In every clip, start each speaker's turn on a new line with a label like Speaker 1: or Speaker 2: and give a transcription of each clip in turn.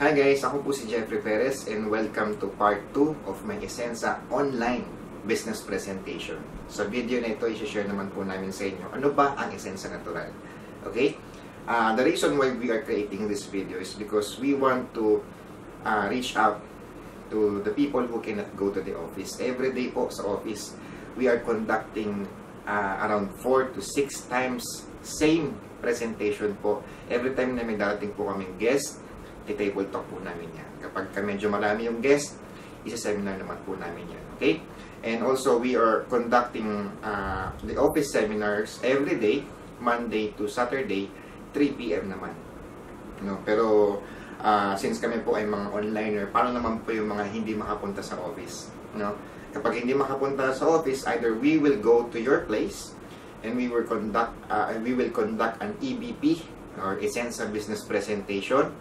Speaker 1: Hi guys, ako po si Jeffrey Perez and welcome to part 2 of my Esensa online business presentation. Sa video na ito, i-share naman po namin sa inyo ano ba ang Esensa Natural. Okay? The reason why we are creating this video is because we want to reach out to the people who cannot go to the office. Every day po sa office, we are conducting around 4 to 6 times same presentation po. Every time na may darating po kaming guest, i-table talk po namin yan. Kapag medyo marami yung guest, isa-seminar naman po namin yan. Okay? And also, we are conducting the office seminars every day, Monday to Saturday, 3 p.m. naman. No? Pero, since kami po ay mga onliner, paano naman po yung mga hindi makapunta sa office? No? Kapag hindi makapunta sa office, either we will go to your place and we will conduct an EBP or Esensa Business Presentation.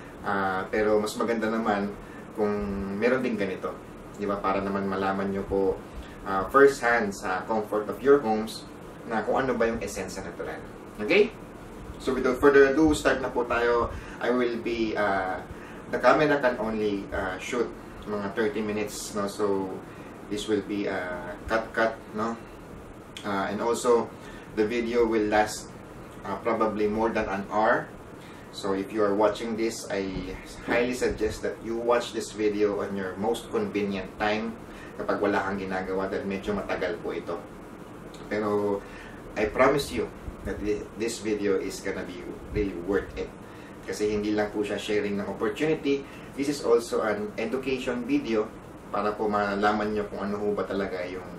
Speaker 1: Pero mas maganda naman kung meron din ganito, di ba? Para naman malaman nyo po first hand sa comfort of your homes na kung ano ba yung Esensa Natural. Okay? So without further ado, start na po tayo. I will be the camera can only shoot mga 30 minutes, no? So this will be cut, no? And also the video will last probably more than an hour. So if you are watching this, I highly suggest that you watch this video on your most convenient time kapag wala kang ginagawa dahil medyo matagal po ito. Pero I promise you that this video is gonna be really worth it. Kasi hindi lang po siya sharing ng opportunity. This is also an education video para po malaman nyo kung ano ho ba talaga yung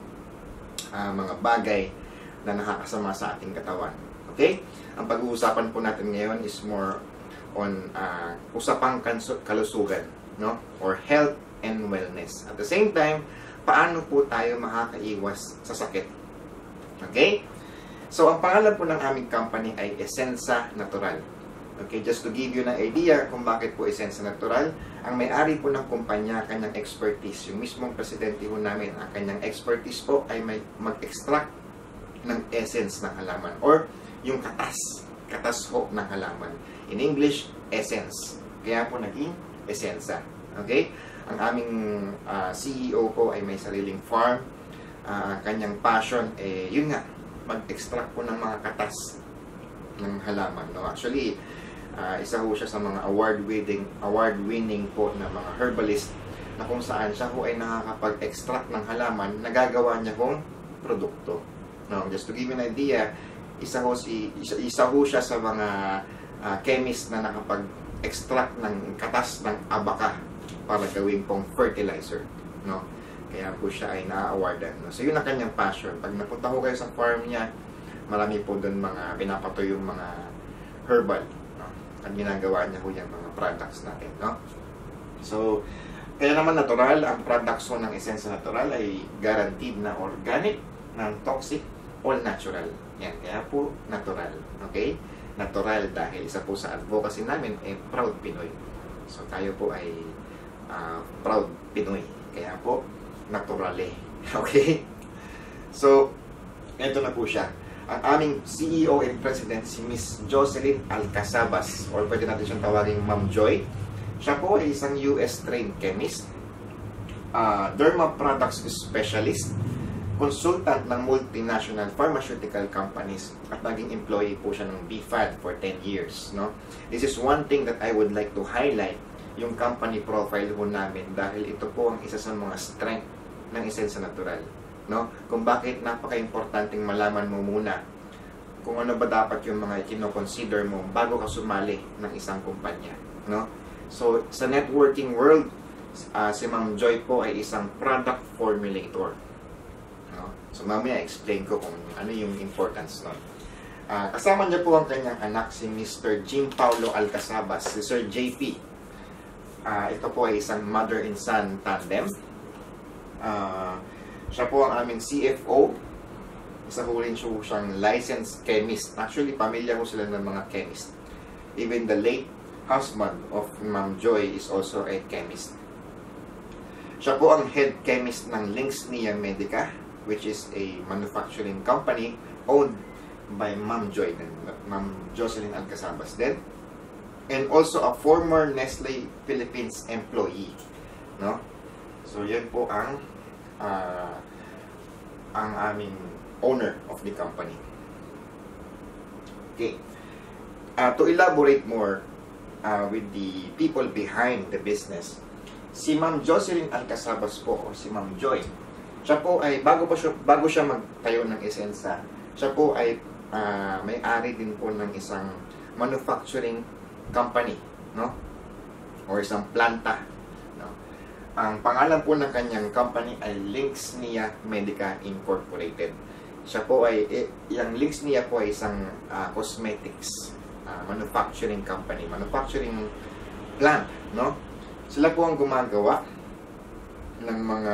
Speaker 1: mga bagay na nakakasama sa ating katawan. Okay? Ang pag-uusapan po natin ngayon is more on usapang kalusugan, no? Or health and wellness. At the same time, paano po tayo makakaiwas sa sakit? Okay? So, ang pangalan po ng aming company ay Esensa Natural. Okay? Just to give you an idea kung bakit po Esensa Natural, ang may-ari po ng kumpanya, kanyang expertise, yung mismong presidente po namin, ang kanyang expertise po ay mag-extract ng essence ng halaman or yung katas ho ng halaman. In English, essence. Kaya po naging Esensa. Okay? Ang aming CEO po ay may sariling farm. Kanyang passion, yun nga, mag-extract po ng mga katas ng halaman. No? Actually, isa ho siya sa mga award-winning po na mga herbalist na kung saan siya ho ay nakakapag-extract ng halaman, nagagawa niya hong produkto. No? Just to give you an idea, isa ho siya sa mga chemist na nakapag-extract ng katas ng abaka para gawin pong fertilizer, no? Kaya po siya ay na-awardan, no? So yun ang kanyang passion. Pag napunta ho kayo sa farm niya, marami po doon mga pinapatoy yung mga herbal, no? At ginagawa niya ho yung mga products natin, no? So kaya naman natural, ang products ho ng Esensa Natural ay guaranteed na organic, non-toxic, all natural. Yan, kaya po natural. Okay? Natural dahil isa po sa advocacy namin ay proud Pinoy. So tayo po ay proud Pinoy. Kaya po naturale. Okay? So ito na po siya. Ang aming CEO and President si Miss Jocelyn Alcazabas, or pwede natin siyang tawagin Ma'am Joy. Siya po ay isang US trained chemist, derma products specialist, consultant ng multinational pharmaceutical companies at naging employee po siya ng BFAD for 10 years, no? This is one thing that I would like to highlight, yung company profile po namin, dahil ito po ang isa sa mga strength ng Esensa Natural, no? Kung bakit napaka-importanting malaman mo muna kung ano ba dapat yung mga kino-consider mo bago ka sumali ng isang kumpanya, no? So sa networking world, si Ma'am Joy po ay isang product formulator. So mamaya explain ko kung ano yung importance nun. Kasama niya po ang kanyang anak si Mr. Jim Paulo Alcazabas, si Sir JP. Ito po ay isang mother and son tandem. Siya po ang aming CFO. Isa po rin siyang licensed chemist. Actually, pamilya ko sila ng mga chemist. Even the late husband of Ma'am Joy is also a chemist. Siya po ang head chemist ng Links Nia Medica, which is a manufacturing company owned by Ma'am Joy, Ma'am Jocelyn Alcazabas din. and also a former Nestle Philippines employee, no? So yan po ang aming owner of the company. Okay. To elaborate more with the people behind the business, si Ma'am Jocelyn Alcazabas po, o si Ma'am Joy, siya po ay, bago siya magtayo ng Esensa, siya po ay may-ari din po ng isang manufacturing company, no? Or isang planta, no? Ang pangalan po ng kanyang company ay Linksnia Medica Incorporated. Siya po ay, yung Linksnia po ay isang cosmetics manufacturing company, manufacturing plant, no? Sila po ang gumagawa ng mga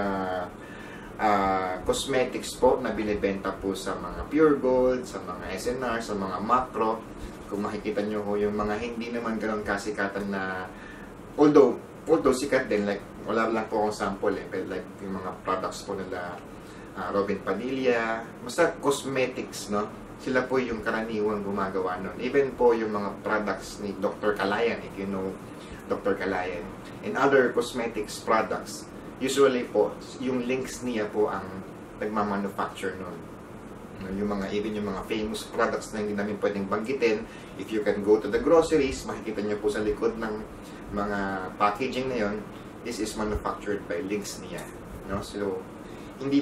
Speaker 1: cosmetics po na binibenta po sa mga Pure Gold, sa mga SNR, sa mga Macro. Kung makikita nyo ho, yung mga hindi naman ganun kasikatan na, although sikat din, like, wala lang po akong sample but like, yung mga products po nila, Robin Padilla, basta cosmetics, no? Sila po yung karaniwang gumagawa nun. Even po yung mga products ni Dr. Kalayan, if you know Dr. Kalayan, and other cosmetics products, usually po, yung Linksnia po ang nagmamanufacture nun. Yung mga, even yung mga famous products na hindi namin pwedeng banggitin, if you can go to the groceries, makikita nyo po sa likod ng mga packaging na yun, this is manufactured by Linksnia, no? So, hindi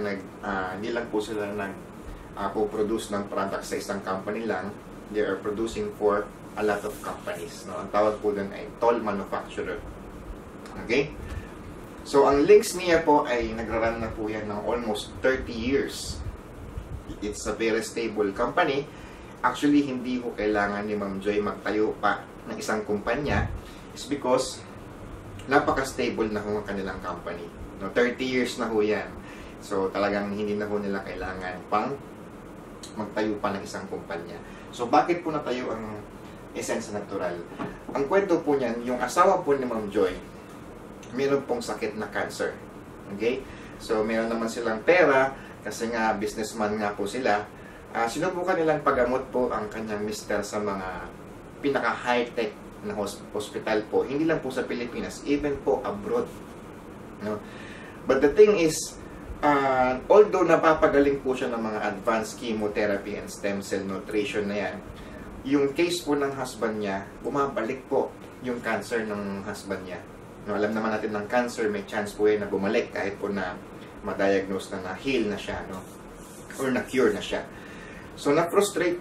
Speaker 1: lang po sila po-produce ng products sa isang company lang. They are producing for a lot of companies, no? Ang tawag po dun ay toll manufacturer. Okay? So, ang Linksnia po ay nagra-run na po yan ng almost 30 years. It's a very stable company. Actually, hindi ko kailangan ni Ma'am Joy magtayo pa ng isang kumpanya. It's because napaka-stable na ho ang kanilang company. No, 30 years na ho yan. So, talagang hindi na ho nila kailangan pang magtayo pa ng isang kumpanya. So, bakit po natayo ang Esensa Natural? Ang kwento po niyan, yung asawa po ni Ma'am Joy, meron pong sakit na cancer. Okay? So, meron naman silang pera, kasi nga businessman nga po sila. Sinubukan nilang paggamot po ang kanyang mister sa mga pinaka-high-tech na hospital po. Hindi lang po sa Pilipinas, even po abroad. No? But the thing is, although napapagaling po siya ng mga advanced chemotherapy and stem cell nutrition na yan, yung case po ng husband niya, bumabalik po yung cancer ng husband niya. No, alam naman natin ng cancer, may chance po yan na bumalik kahit po na ma-diagnose na na-heal na siya, no? Or na-cure na siya. So, na-frustrate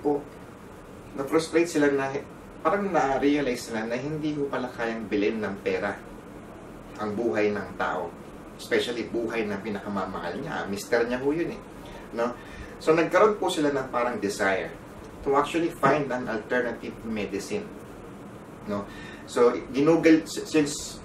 Speaker 1: sila na, parang na-realize sila na hindi ko pala kayang bilhin ng pera ang buhay ng tao. Especially buhay ng pinakamamahal niya. Mister niya ho yun eh. No? So, nagkaroon po sila ng parang desire to actually find an alternative medicine. No? So, ginugol, since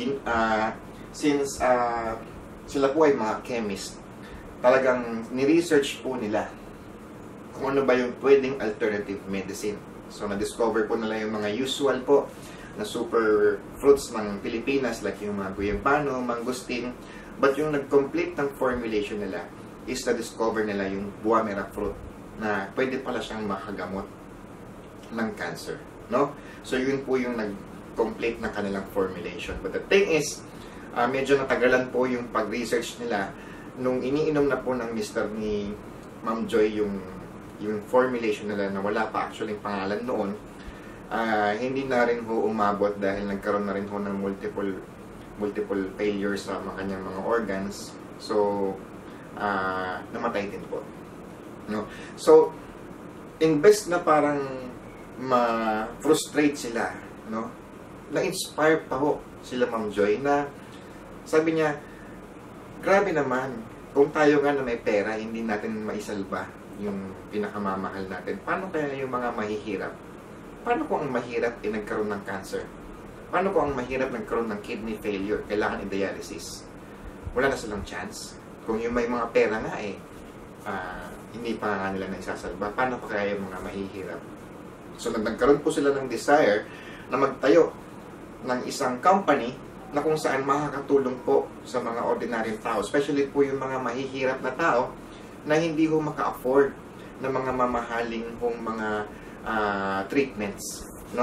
Speaker 1: sila po ay mga chemist, talagang ni-research po nila kung ano ba yung pwedeng alternative medicine. So, na-discover po nila yung mga usual po na super fruits ng Pilipinas, like yung mga guyabano, mangosteen. But yung nag-complete ng formulation nila is na-discover nila yung guamera fruit na pwede pala siyang makagamot ng cancer. No? So, yun po yung nag-complete ng kanilang formulation. But the thing is, medyo natagalan po yung pag-research nila nung iniinom na po ng mister ni Ma'am Joy yung formulation nila na wala pa actually pangalan noon. Hindi na rin ho umabot dahil nagkaroon na rin ho ng multiple failures sa kanyang mga organs. So, namatay din po. No? So, imbes na parang ma-frustrate sila, no? Na-inspire pa ho sila Ma'am Joy na sabi niya, grabe naman, kung tayo nga na may pera, hindi natin maisalba yung pinakamamahal natin. Paano kaya yung mga mahihirap? Paano kung ang mahirap ay nagkaroon ng cancer? Paano kung ang mahirap nagkaroon ng kidney failure, kailangan i-dialysis? Wala na silang chance. Kung yung may mga pera nga hindi pa nga nila naisasalba, paano pa kaya yung mga mahihirap? So, nagkaroon po sila ng desire na magtayo ng isang company na kung saan makakatulong po sa mga ordinaryong tao, especially po yung mga mahihirap na tao na hindi ho maka-afford ng mga mamahaling hong mga treatments, no?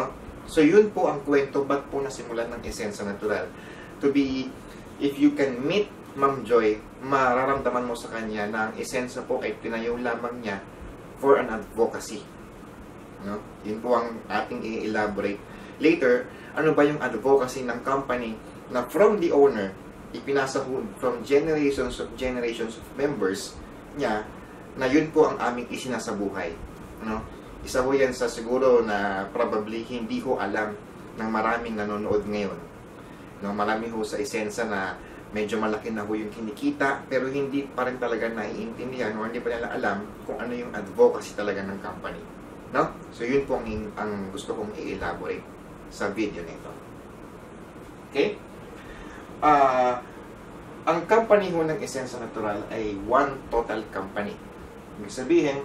Speaker 1: So, yun po ang kwento, ba't po nasimulan ng Esensa Natural. To be, if you can meet Ma'am Joy, mararamdaman mo sa kanya na ang Esensa po ay tinayo lamang niya for an advocacy. No? Yun po ang ating i-elaborate. Later, ano ba yung advocacy ng company na from the owner, ipinasa from generations of members niya, na yun po ang aming isinasabuhay. No? Isa po yan sa siguro na probably hindi ko alam ng maraming nanonood ngayon. No? Marami ho sa Esensa na medyo malaki na ho yung kinikita, pero hindi pa rin talaga naiintindihan o hindi pa nila alam kung ano yung advocacy talaga ng company. No? So yun po ang gusto kong i-elaborate sa video nito. Okay? Ang company ho ng Esensa Natural ay one total company. Ibig sabihin,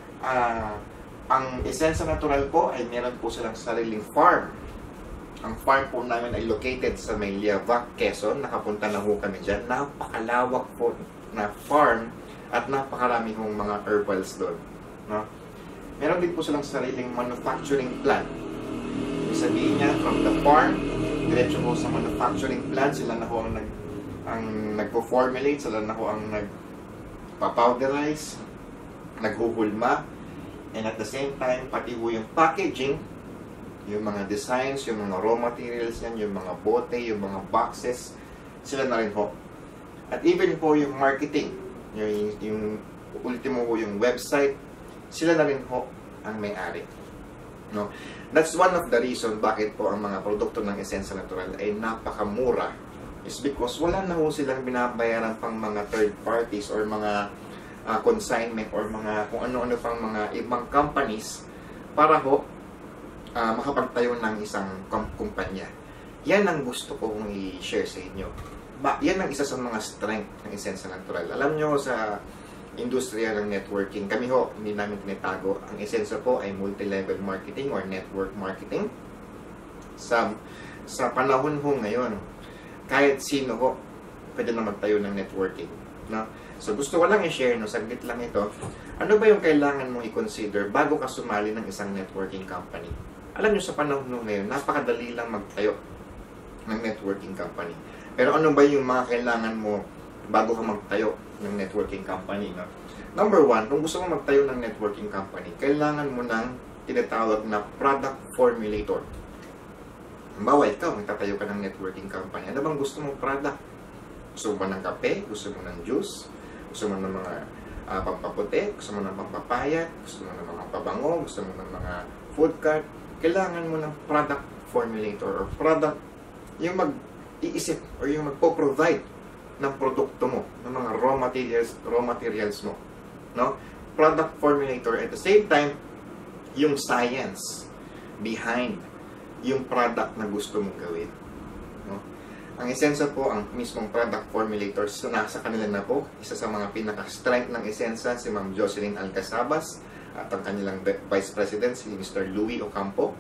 Speaker 1: ang Esensa Natural po ay meron po silang sariling farm. Ang farm po namin ay located sa may Liavac, Quezon. Nakapunta na ho kami dyan. Napakalawak po na farm at napakarami hong mga herbals doon. No? Meron din po silang sariling manufacturing plant. Ibig sabihin niya, from the farm, diretso po sa manufacturing plant, sila na ho ang nagpo-formulate, sila na ho ang nagpa-powderize, naghuhulma, and at the same time, pati ho yung packaging, yung mga designs, yung mga raw materials yan, yung mga bote, yung mga boxes, sila na rin ho. At even po yung marketing, yung ultimo ho yung website, sila na rin ho ang may-ari. No? That's one of the reason bakit po ang mga produkto ng Esensa Natural ay napakamura. Is because wala na ho silang binabayaran pang mga third parties or mga consignment or mga kung ano-ano pang mga ibang companies para ho makapagtayo ng isang kumpanya. Yan ang gusto kong i-share sa inyo. Yan ang isa sa mga strength ng Esensa Natural. Alam nyo, sa industriya ng networking, kami ho, hindi namin tinitago. Ang Esensa po ay multi-level marketing or network marketing. Sa panahon ho ngayon, kahit sino ho, pwede na magtayo ng networking. No? So, gusto ko lang i-share, no, saglit lang ito. Ano ba yung kailangan mong i-consider bago ka sumali ng isang networking company? Alam nyo, sa panahon ngayon, napakadali lang magtayo ng networking company. Pero ano ba yung mga kailangan mo bago ka magtayo ng networking company? No? Number one, kung gusto mo magtayo ng networking company, kailangan mo ng tinatawag na product formulator. Halimbawa, ikaw, magtatayo ka ng networking company. Ano bang gusto mong product? Gusto mo ba ng kape? Gusto mo ng juice? Gusto mo ng mga pampaputi? Gusto mo ng pampapayat? Gusto mo ng mga pabango? Gusto mo ng mga food cart? Kailangan mo ng product formulator or product, yung mag-iisip or yung magpo-provide ng produkto mo, ng mga raw materials mo. No? Product formulator, at the same time, yung science behind yung product na gusto mong gawin. No? Ang Esensa po, ang mismong product formulator, so nasa kanila na po. Isa sa mga pinaka-strength ng Esensa, si Ma'am Jocelyn Alcazabas, at ang kanilang Vice President, si Mr. Louis Ocampo.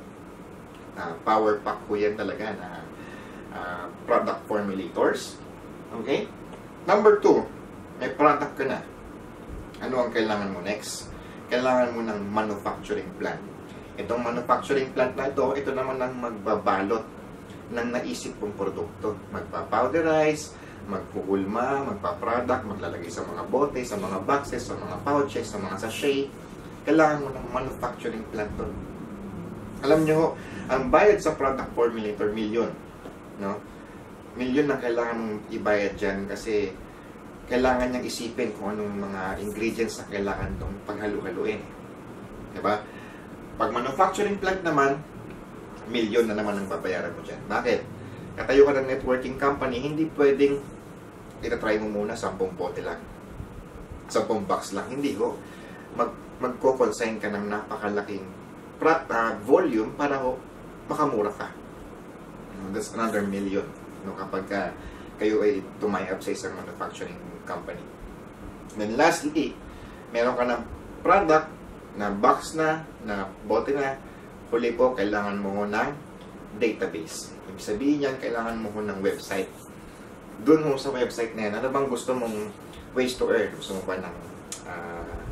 Speaker 1: Power pack po yan talaga na product formulators. Okay? Number 2, may product ka na. Ano ang kailangan mo next? Kailangan mo ng manufacturing plant. Itong manufacturing plant na ito naman ang magbabalot ng naisip kong produkto. Magpa-powderize, magpuhulma, magpa-product, maglalagay sa mga bote, sa mga boxes, sa mga pouches, sa mga sachet. Kailangan mo ng manufacturing plant doon. Alam nyo, ang bayad sa product formulator, milyon. No? Milyon na kailangan mong ibayad dyan kasi kailangan niyang isipin kung anong mga ingredients na kailangan itong paghalu-haluin. Diba? Pag manufacturing plant naman, milyon na naman ang babayaran mo dyan. Bakit? Katayo ka ng networking company, hindi pwedeng itatry mo muna 10 bote lang. 10 box lang. Hindi ko. Magko-consign ka ng napakalaking volume para makamura ka. That's another million. No, kapag kayo ay tumay up sa isang manufacturing company. Then lastly, meron ka ng product na box na bote na, huli po, kailangan mo ng database. Ibig sabihin yan, kailangan mo ng website. Doon mo sa website na yan, ano bang gusto mong ways to earn? Gusto mo ba ng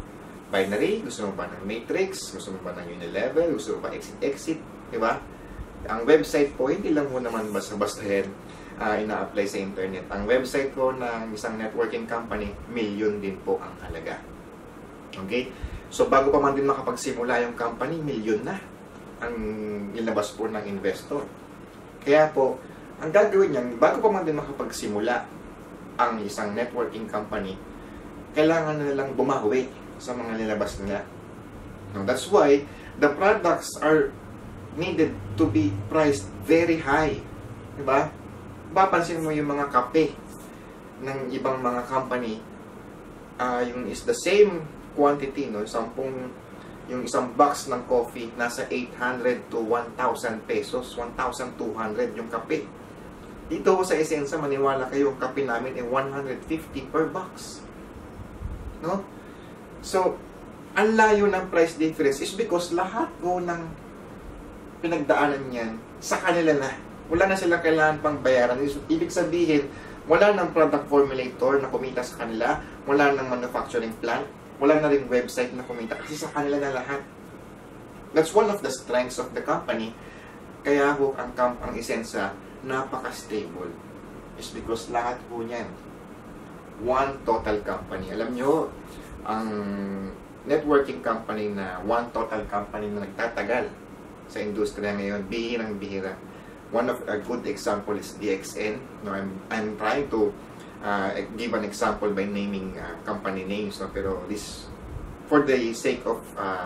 Speaker 1: binary? Gusto mo ba ng matrix? Gusto mo ba ng unilevel? Gusto mo ba exit-exit? Diba? Ang website po, hindi lang po naman basta-basta yan ina-apply sa internet. Ang website po ng isang networking company, milyon din po ang halaga. Okay? So, bago pa man din makapagsimula yung company, milyon na ang nilabas po ng investor. Kaya po, ang gagawin niyan, bago pa man din makapagsimula ang isang networking company, kailangan na nilang bumawi sa mga nilabas nila. Now, that's why the products are needed to be priced very high. Diba? Papansin mo yung mga kape ng ibang mga company, yung is the same quantity, no? Yung isang box ng coffee, nasa 800 to 1,000 pesos, 1,200 yung kape. Dito sa Esensa, maniwala kayo, yung kape namin ay 150 per box. No? So, ang layo ng price difference is because lahat po ng pinagdaanan niyan sa kanila na. Wala na silang kailangan pang bayaran. Ibig sabihin, wala ng product formulator na kumita sa kanila, wala ng manufacturing plant, wala na rin website na kumita kasi sa kanila na lahat. That's one of the strengths of the company. Kaya po ang Esensa napaka-stable. Is because lahat po niyan one total company. Alam nyo, ang networking company na one total company na nagtatagal sa industriya ngayon, bihirang-bihira. One of a good example is DXN. No, I'm trying to give an example by naming company names, no? Pero this for the sake of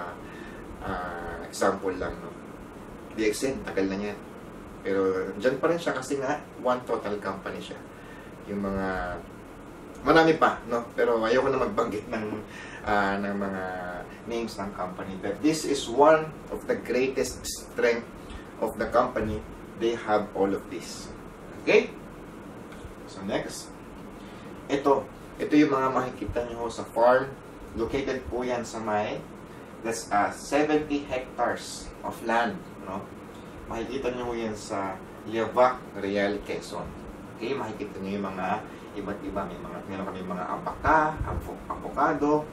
Speaker 1: example lang, no? DXN, tagal na niya. Pero dyan pa rin siya kasi nga one total company siya. Yung mga marami pa, no? Pero ayoko na magbanggit ng mga names ng company. But this is one of the greatest strength of the company. They have all of this. Okay? So next. Ito yung mga makikita nyo sa farm. Located po yan sa that's 70 hectares of land, no? Makikita nyo yan sa Liavac, Real, Quezon. Okay? Makikita nyo yung mga iba't iba. Meron kami mga abaka, avocado,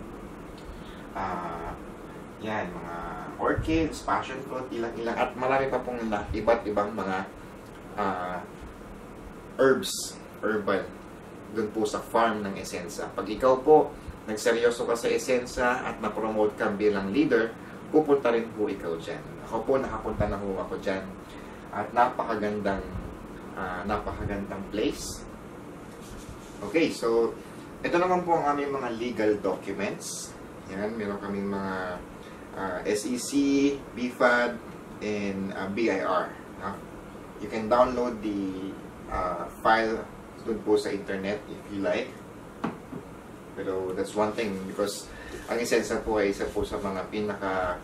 Speaker 1: yan, mga orchids, passion fruit, ilang-ilang, at marami pa pong iba't ibang mga herbs, herbal, dun po sa farm ng Esensa. Pag ikaw po, nagseryoso ka sa Esensa at na-promote ka bilang leader, pupunta rin po ikaw dyan. Ako po, nakapunta na po ako dyan. At napakagandang place. Okay, so, ito naman po ang aming mga legal documents. Yan, meron kaming mga SEC, BFAD, and BIR. You can download the file dun po sa internet if you like. Pero that's one thing because ang Esensa po ay isa po sa mga pinaka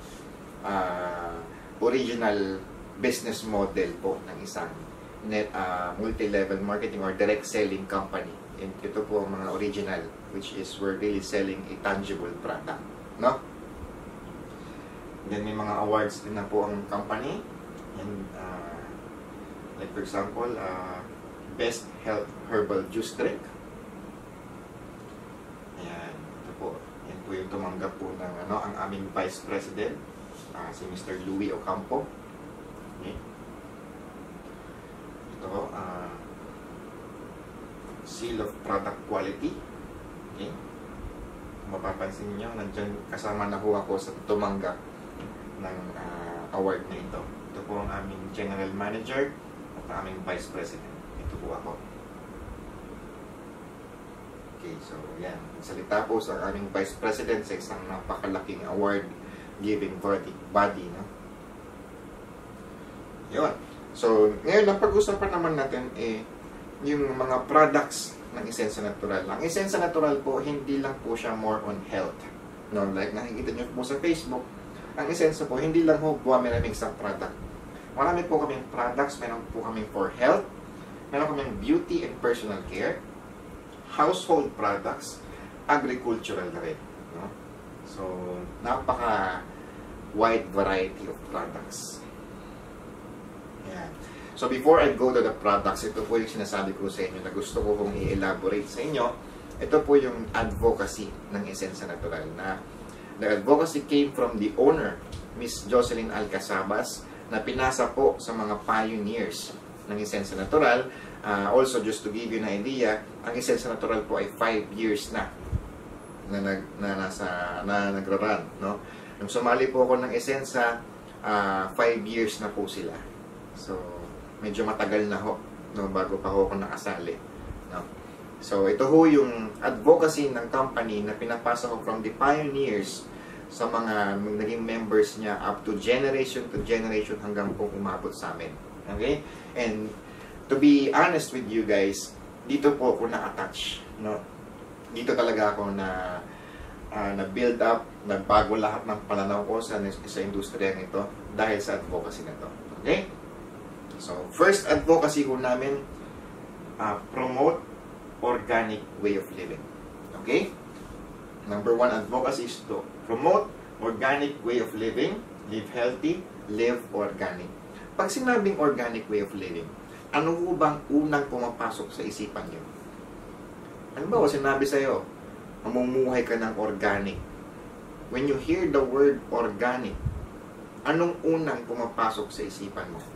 Speaker 1: original business model po ng isang multi-level marketing or direct selling company. And ito po ang mga original, which is we're really selling a tangible product. No? Then may mga awards din na po ang company. And like for example, Best Health Herbal Juice Drink. Ayan, ito po. Yan po yung tumanggap po ng ang aming Vice President, si Mr. Louis Ocampo. Okay. Ito, Seal of Product Quality. Okay. Kung mapapansin niyo, nandyan kasama na po ako sa tumanggap ng award na ito. Ito po ang aming General Manager at aming Vice President. Ito po ako. Okay, so yan. Salita po sa aming Vice President sa isang napakalaking award giving body, no? Yun. So, ngayon, ang pag-usapan naman natin yung mga products ng Esensa Natural. Ang Esensa Natural po, hindi lang po siya more on health. No, like nakikita nyo po sa Facebook, ang Esensa po, hindi lang po buwamiraming sa product. Marami po kaming products, meron po kaming for health, meron kaming beauty and personal care, household products, agricultural na rin. No? So, napaka wide variety of products. Yan. So, before I go to the products, ito po yung sinasabi ko sa inyo na gusto ko kong i-elaborate sa inyo. Ito po yung advocacy ng Esensa Natural na the advocacy came from the owner, Miss Jocelyn Alcazabas, na pinasa po sa mga pioneers ng Esensya Natural. Also, just to give you an idea, ang Esensya Natural po ay 5 years na nagra-run, no? Nung sumali po ako ng Esensya, 5 years na po sila. So, medyo matagal na ho, no, bago pa ho ako nakasali, no? So, ito ho yung advocacy ng company na pinapasa ko from the pioneers sa mga naging members niya up to generation hanggang po umabot sa amin. Okay? And to be honest with you guys, dito po ako na-attach, no? Dito talaga ako na build up, nagbago lahat ng pananaw ko sa industriya nito dahil sa advocacy na to. Okay? So, first advocacy ko namin, promote organic way of living. Okay? Number 1 advocacy is to promote organic way of living, live healthy, live organic. Pag sinabing organic way of living, ano ho bang unang pumapasok sa isipan niyo? Ano ba, sinabi sa'yo, mamumuhay ka ng organic. When you hear the word organic, anong unang pumapasok sa isipan mo?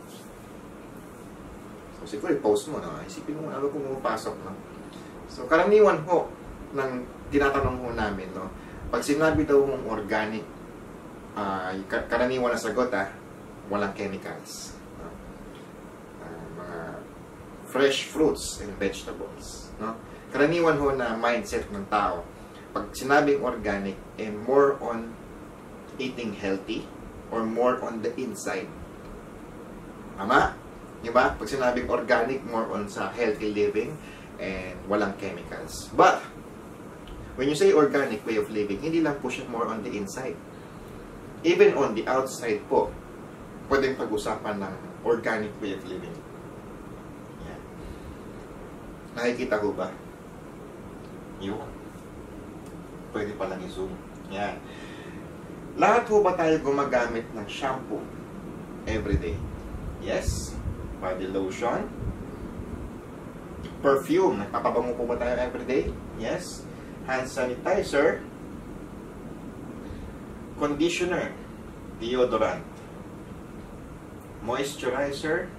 Speaker 1: So, siguro i-post mo, no? Isipin mo ano kung pumapasok, no? So, karaniwan ho, ng tinatanong ho namin, no? Pag sinabi daw mong organic, karaniwan na sagot, walang chemicals. No? Mga fresh fruits and vegetables, no? Karaniwan ho na mindset ng tao, pag sinabing organic, more on eating healthy or more on the inside. Tama? Diba? Pag sinabing organic, more on sa healthy living and walang chemicals. But, when you say organic way of living, hindi lang po siya more on the inside. Even on the outside po, pwedeng pag-usapan ng organic way of living. Yan. Nakikita ko ba? Yun. Pwede palang i-zoom. Yan. Lahat po ba tayo gumagamit ng shampoo everyday? Yes. Body lotion. Perfume. Nagpapabango po ba tayo everyday? Yes. Hand sanitizer. Conditioner. Deodorant. Moisturizer.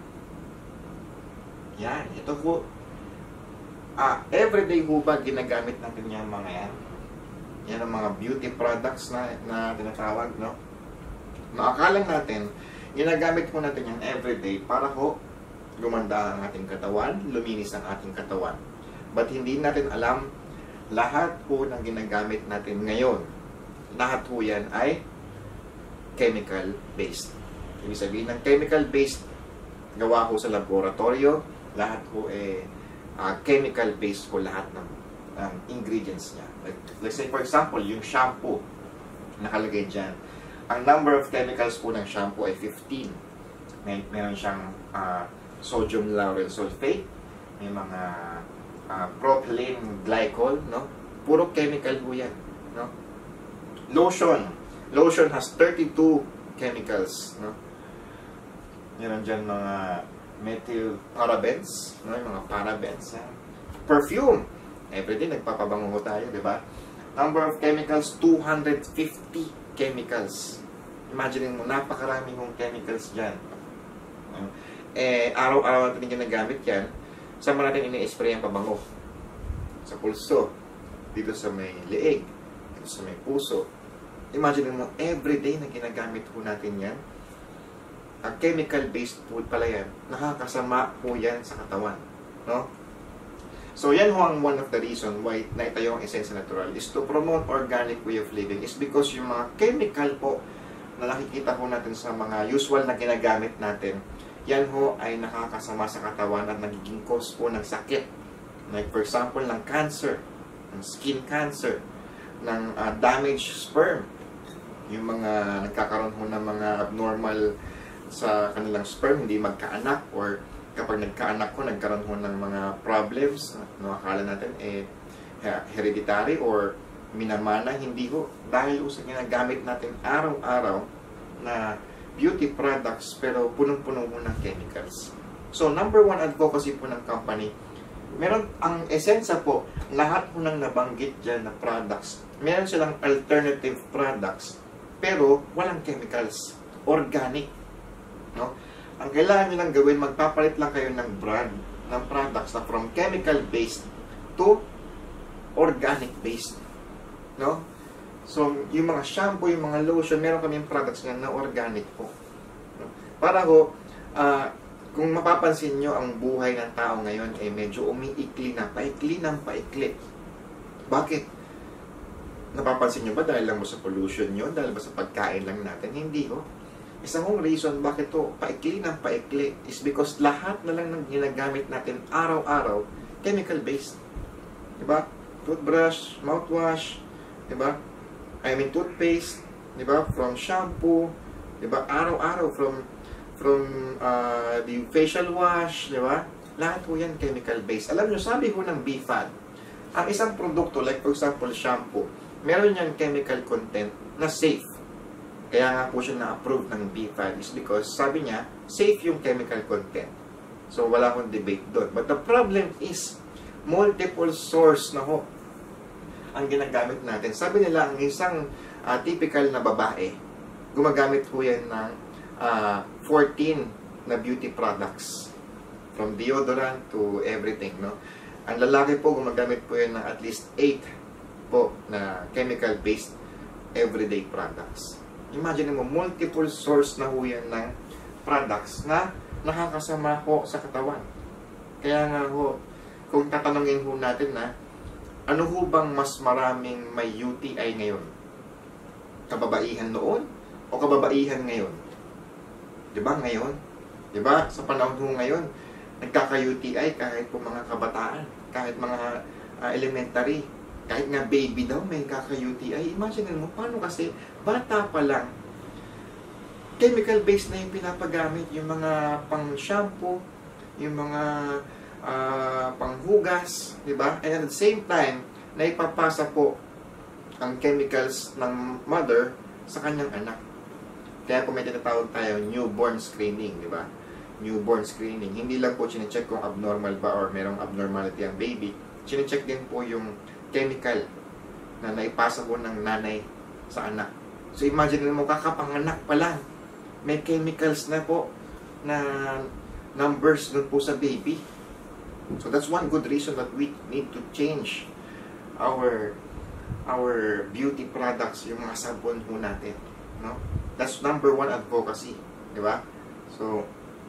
Speaker 1: Yan. Ito po. Everyday po ba ginagamit natin yung mga yan? Yan ang mga beauty products na tinatawag, no? Naakalang natin, ginagamit po natin yan everyday para ho gumanda ang ating katawan, luminis ang ating katawan. But hindi natin alam, lahat po ng ginagamit natin ngayon, lahat po yan ay chemical-based. Ibig sabihin ng chemical-based, gawa po sa laboratorio, lahat po chemical-based po lahat ng ingredients niya. Like, let's say for example, yung shampoo nakalagay dyan. Ang number of chemicals po ng shampoo ay 15. Meron siyang sodium lauryl sulfate, may mga propylene glycol, no? Puro chemical po yan, no? Lotion has 32 chemicals, no? Meron dyan mga methyl parabens, no? Yung mga parabens, perfume. Everyday nagpapabango tayo, di ba? Number of chemicals, 250 chemicals. Imagine mo, napakaraming mong chemicals dyan. Araw-araw natin ginagamit yan. Saan mo natin ini-spray ang pabango? Sa pulso, dito sa may leeg, dito sa may puso. Imagine mo, everyday na ginagamit po natin yan. Ang chemical-based food pala yan, nakakasama po yan sa katawan. No? So, yan ho ang one of the reason why naitayo ang Esensya Natural is to promote organic way of living is because yung mga chemical po na nakikita po natin sa mga usual na ginagamit natin, yan ho ay nakakasama sa katawan at nagiging cause po ng sakit. Like for example, ng cancer, ng skin cancer, ng damaged sperm. Yung mga nagkakaroon ho ng mga abnormal sa kanilang sperm, hindi magkaanak, or kapag nagkaanak ko, nagkaroon ho ng mga problems, no, akala natin hereditary or minamana, hindi ho. Dahil ho sa ginagamit natin araw-araw na beauty products, pero punong-puno ho ng chemicals. So, number 1 advocacy po ng company, meron ang Esensya po, lahat po ng nabanggit dyan na products, meron silang alternative products, pero walang chemicals, organic. No? Ang kailangan nyo lang gawin, magpapalit lang kayo ng brand, ng products na from chemical-based to organic-based. No? So, yung mga shampoo, yung mga lotion, meron kaming products nga na organic po. No? Para ho, kung mapapansin nyo, ang buhay ng tao ngayon ay medyo umiikli na, paikli ng paikli. Bakit? Napapansin nyo ba dahil lang mo sa pollution nyo? Dahil ba sa pagkain lang natin? Hindi ho. Isang reason bakit to paikli ng paikli is because lahat na lang ng ginagamit natin araw-araw, chemical-based. Diba? Toothbrush, mouthwash, diba? Toothpaste, diba? From shampoo, diba? Araw-araw from the facial wash, diba? Lahat po yan chemical-based. Alam nyo, sabi ko ng BFAD, ang isang produkto, like for example, shampoo, meron yan chemical content na safe. Kaya nga po siya na-approve ng BFAD is because sabi niya, safe yung chemical content. So, wala akong debate doon. But the problem is, multiple source na ho ang ginagamit natin. Sabi nila, ang isang typical na babae, gumagamit po yan ng 14 na beauty products. From deodorant to everything, no? Ang lalaki po, gumagamit po yan ng at least 8 po na chemical-based everyday products. Imagine mo, multiple source na ho yan ng products na nakakasama ho sa katawan. Kaya nga ho, kung tatanungin ho natin na, ano ho bang mas maraming may UTI ngayon? Kababaihan noon o kababaihan ngayon? Diba ngayon? Diba? Sa panahon ho ngayon, nagkaka-UTI kahit po mga kabataan, kahit mga elementary, kahit nga baby daw may kaka-UTI. Imagine mo, paano kasi bata pa lang, chemical-based na yung pinapagamit, yung mga pang-shampoo, yung mga panghugas, di ba? And at the same time, naipapasa po ang chemicals ng mother sa kanyang anak. Kaya po may tinatawag tayo newborn screening, di ba? Newborn screening. Hindi lang po chinecheck kung abnormal ba or merong abnormality ang baby. Chinecheck din po yung chemical na naipasa po ng nanay sa anak. So imagine mo, kakapanganak pa lang, may chemicals na po na numbers dun po sa baby. So that's one good reason that we need to change our beauty products, yung mga sabon po natin, no? That's number one advocacy, di ba? So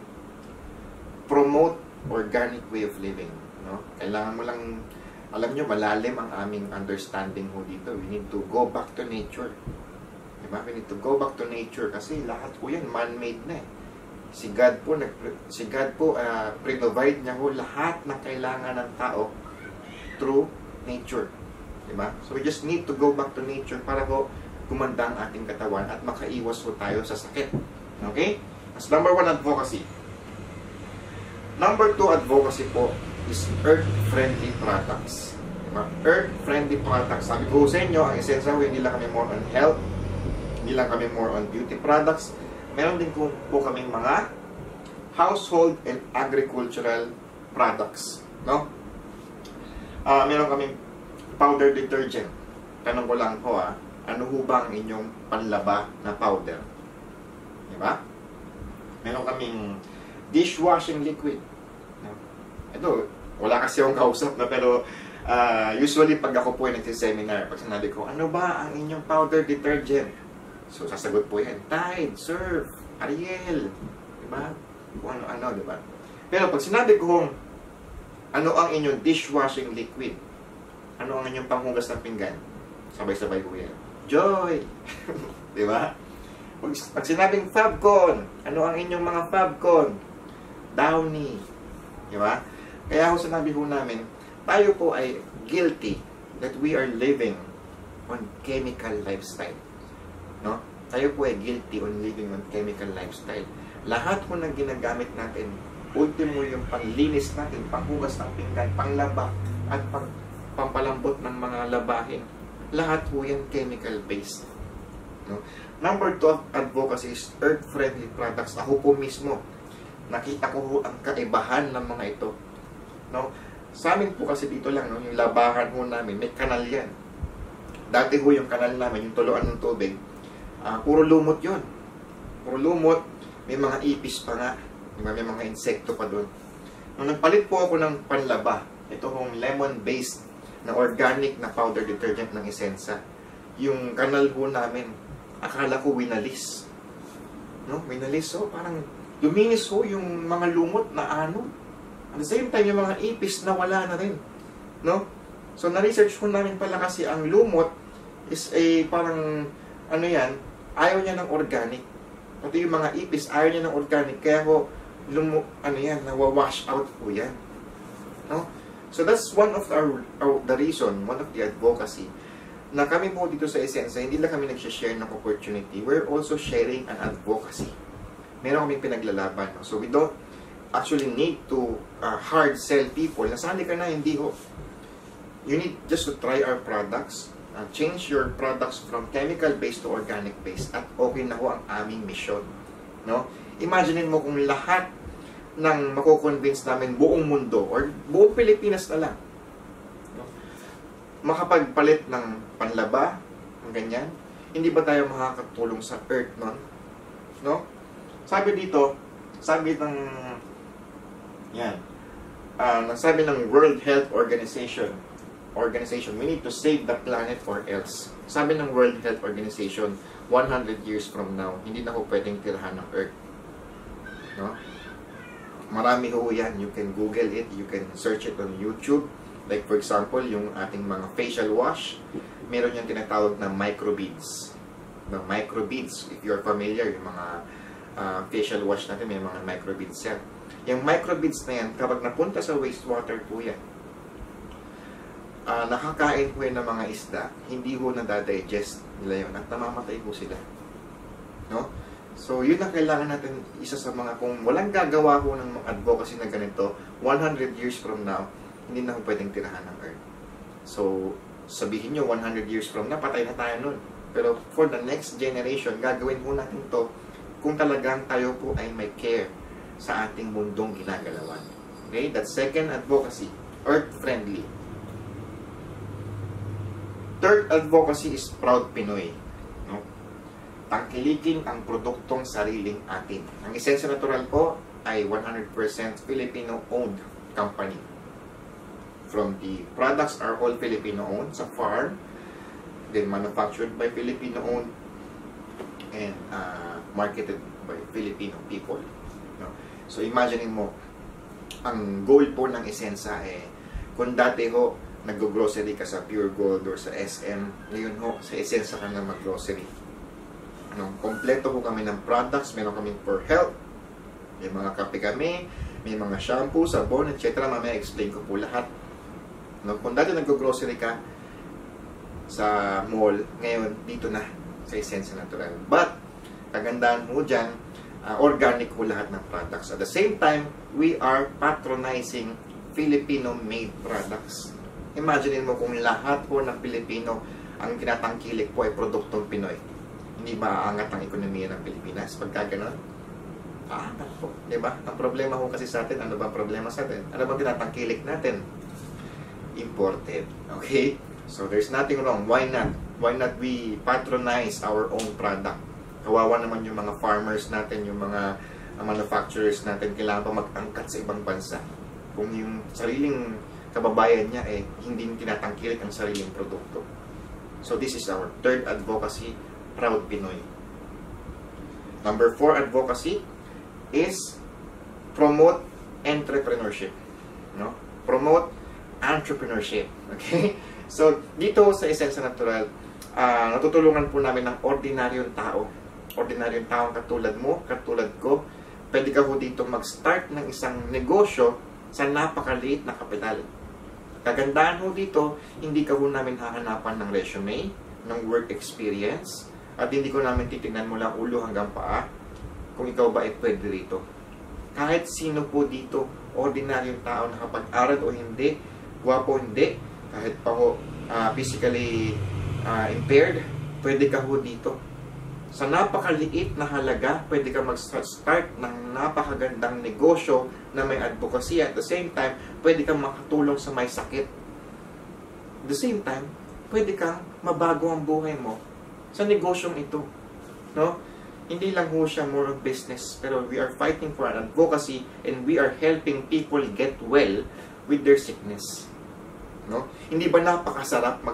Speaker 1: promote organic way of living, no? Kailangan mo lang, alam nyo, malalim ang aming understanding ho dito. We need to go back to nature. Diba? We need to go back to nature kasi lahat po yan man-made na eh. Si God po, provide niya ho lahat na kailangan ng tao through nature. Diba? So we just need to go back to nature para ho gumanda ang ating katawan at makaiwas ho tayo sa sakit. Okay? As number one, advocacy. Number two, advocacy po is earth-friendly products. Diba? Earth-friendly products. Sabi ko sa inyo, ang esensya ko, hindi lang kami more on health, hindi lang kami more on beauty products. Meron din po kaming mga household and agricultural products. No? Meron kaming powder detergent. Tanong ko lang po, ano ho ba ang inyong panlaba na powder? Diba? Meron kaming dishwashing liquid. Ito, wala kasi akong kausap na, pero usually pag ako po ay nagsiseminar, pag sinabi ko, ano ba ang inyong powder detergent? So, sasagot po yan, Tide, Surf, Ariel, diba? Kung ano-ano, diba? Pero pag sinabi ko, ano ang inyong dishwashing liquid? Ano ang inyong panghugas ng pinggan? Sabay-sabay po yan. Joy! Diba? Pag sinabing Fabcon, ano ang inyong mga Fabcon? Downy. Diba? Kaya ho sinabi ho namin, tayo po ay guilty that we are living on chemical lifestyle. No? Tayo po ay guilty on living on chemical lifestyle. Lahat po ng ginagamit natin, ultimo yung panlinis natin, panghugas ng pinggan, panglaba, at pampalambot ng mga labahin. Lahat po yan chemical-based. No? Number 2 advocacy is earth-friendly products. Ako po mismo, nakita ko ho ang kaibahan ng mga ito. No? Sa amin po kasi dito lang, no, yung labahan ho namin, may kanal yan. Dati ho yung kanal namin, yung tuluan ng tubig, puro lumot yun. Puro lumot. May mga ipis pa nga. Diba? May mga insekto pa doon. Nung nagpalit po ako ng panlaba, ito hong lemon-based na organic na powder detergent ng Essensa. Yung kanal ho namin, akala ko winalis. No? Winalis, so parang luminis ho yung mga lumot na ano. At the same time, yung mga ipis na wala na rin. No? So, na-research ko namin pala kasi ang lumot is a parang, ano yan, ayaw niya ng organic. Pati yung mga ipis, ayaw niya ng organic. Kaya ho, ano yan, nawawash out po yan. No? So, that's one of the reason, one of the advocacy, na kami po dito sa Essensa, hindi lang kami nag-share ng opportunity, we're also sharing an advocacy. Meron kaming pinaglalaban. No? So, we don't actually need to hard sell people. Nasali ka na, hindi ho. You need just to try our products, change your products from chemical-based to organic-based, at okay na ho ang aming mission. No? Imagine mo kung lahat ng mako-convince namin buong mundo or buong Pilipinas na lang, no? Makapagpalit ng panlaba, ng ganyan, hindi ba tayo makakatulong sa earth nun? No? Sabi dito, sabi ng yan, sabi ng World Health Organization, we need to save the planet or else. Sabi ng World Health Organization, 100 years from now, hindi na ho pwedeng tirahan ng earth. No? Marami ho yan. You can Google it, you can search it on YouTube. Like for example, yung ating mga facial wash, meron yung tinatawag na microbeads. No, microbeads, if you're familiar, yung mga facial wash natin, may mga microbeads yan. Yung microbeads na yan, kapag napunta sa wastewater po yan, nakakain po yan ng mga isda, hindi ho nadadigest nila yun at namamatay po sila. No? So, yun ang kailangan natin, isa sa mga, kung walang gagawa ho ng advocacy na ganito, 100 years from now, hindi na ho pwedeng tirahan ng earth. So, sabihin nyo, 100 years from now, patay na tayo nun. Pero for the next generation, gagawin ho natin to kung talagang tayo po ay may care sa ating mundong ginagalawan. Okay? That's second advocacy, earth-friendly. Third advocacy is Proud Pinoy. No? Tangkilikin ang produktong sariling atin. Ang Essensa Natural po ay 100% Filipino-owned company. From the products are all Filipino-owned sa farm, then manufactured by Filipino-owned, and marketed by Filipino people. No? So, imagine mo, ang goal po ng Essensa kung dati ho, nag-grocery ka sa Pure Gold or sa SM, ngayon ho, sa Essensa ka na mag-grocery. Kompleto ho kami ng products, meron kami for health, may mga kape kami, may mga shampoo, sabon, etc. Mamaya explain ko po lahat. Kung dati nag-grocery ka sa mall, ngayon, dito na, sa Essensa Natural. But, kagandahan mo dyan, organic ho lahat ng products. At the same time, we are patronizing Filipino-made products. Imagine mo kung lahat po ng Pilipino ang tinatangkilik po ay produktong Pinoy. Hindi ba aangat ang ekonomiya ng Pilipinas pagka gano'n? Aangat po, di ba? Ang problema ho kasi sa atin, ano ba problema sa atin? Ano ba tinatangkilik natin? Imported. Okay? So, there's nothing wrong. Why not? Why not we patronize our own product? Kawawa naman yung mga farmers natin, yung mga manufacturers natin, kailangan pa mag-angkat sa ibang bansa. Kung yung sariling kababayan niya hindi tinatangkilik ang sariling produkto. So this is our third advocacy, Proud Pinoy. Number 4 advocacy is promote entrepreneurship. No? Promote entrepreneurship. Okay? So dito sa Essensa Natural, natutulungan po namin ng ordinaryong tao. Ordinaryong tao katulad mo, katulad ko. Pwede ka ho dito mag-start ng isang negosyo sa napakaliit na kapital. Kagandahan ho dito, hindi ka ho namin hahanapan ng resume, ng work experience, at hindi ko namin titignan mula ulo hanggang paa kung ikaw ba ay pwede rito. Kahit sino po dito, ordinaryong tao, nakapag-aral o hindi, gwapo hindi, kahit pa ho physically impaired, pwede ka ho dito. Sa napakaliit na halaga, pwede ka mag-start ng napakagandang negosyo na may advocacy. At the same time, pwede kang makatulong sa may sakit. At the same time, pwede kang mabago ang buhay mo sa negosyong ito. No? hindi lang ho siya more of business, pero we are fighting for an advocacy and we are helping people get well with their sickness. No? Hindi ba napakasarap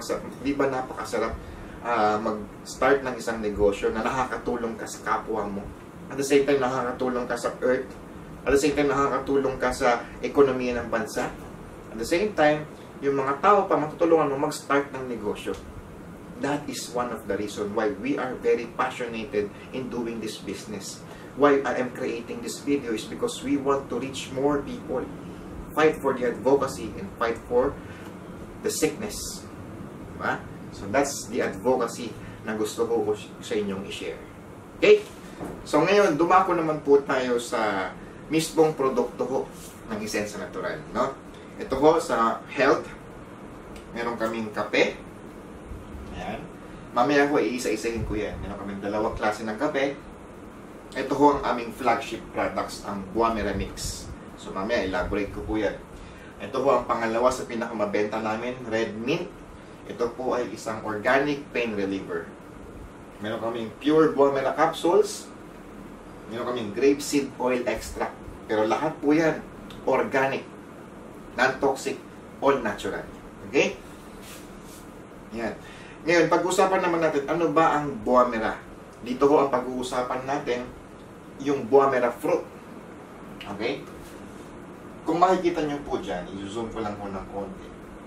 Speaker 1: mag-start ng isang negosyo na nakakatulong ka sa kapwa mo? At the same time, nakakatulong ka sa earth. At the same time, nakakatulong ka sa ekonomiya ng bansa. At the same time, yung mga tao pa matutulungan mo mag-start ng negosyo. That is one of the reasons why we are very passionate in doing this business. Why I am creating this video is because we want to reach more people. Fight for the advocacy and fight for the sickness. Diba? So that's the advocacy na gusto ko sa inyong i-share. Okay? So ngayon, dumako naman po tayo sa mismong produkto ko ng Esensya Natural. No? Ito ho sa health. Meron kaming kape. Ayan. Mamaya ko iisa-isahin ko yan. Meron kaming dalawang klase ng kape. Ito ho ang aming flagship products, ang Buamera Mix. So mamaya elaborate ko po yan. Ito ho ang pangalawa sa pinakamabenta namin, Red Mint. Ito po ay isang organic pain reliever. Meron kaming pure Buamera capsules. Meron kaming grapeseed oil extract. Pero lahat po yan, organic, non-toxic, all natural. Okay? Yan. Ngayon, pag-usapan naman natin, ano ba ang Buamera? Dito ho ang pag-uusapan natin, yung Buamera fruit. Okay? Kung makikita nyo po dyan, i-zoom ko lang po ng konti.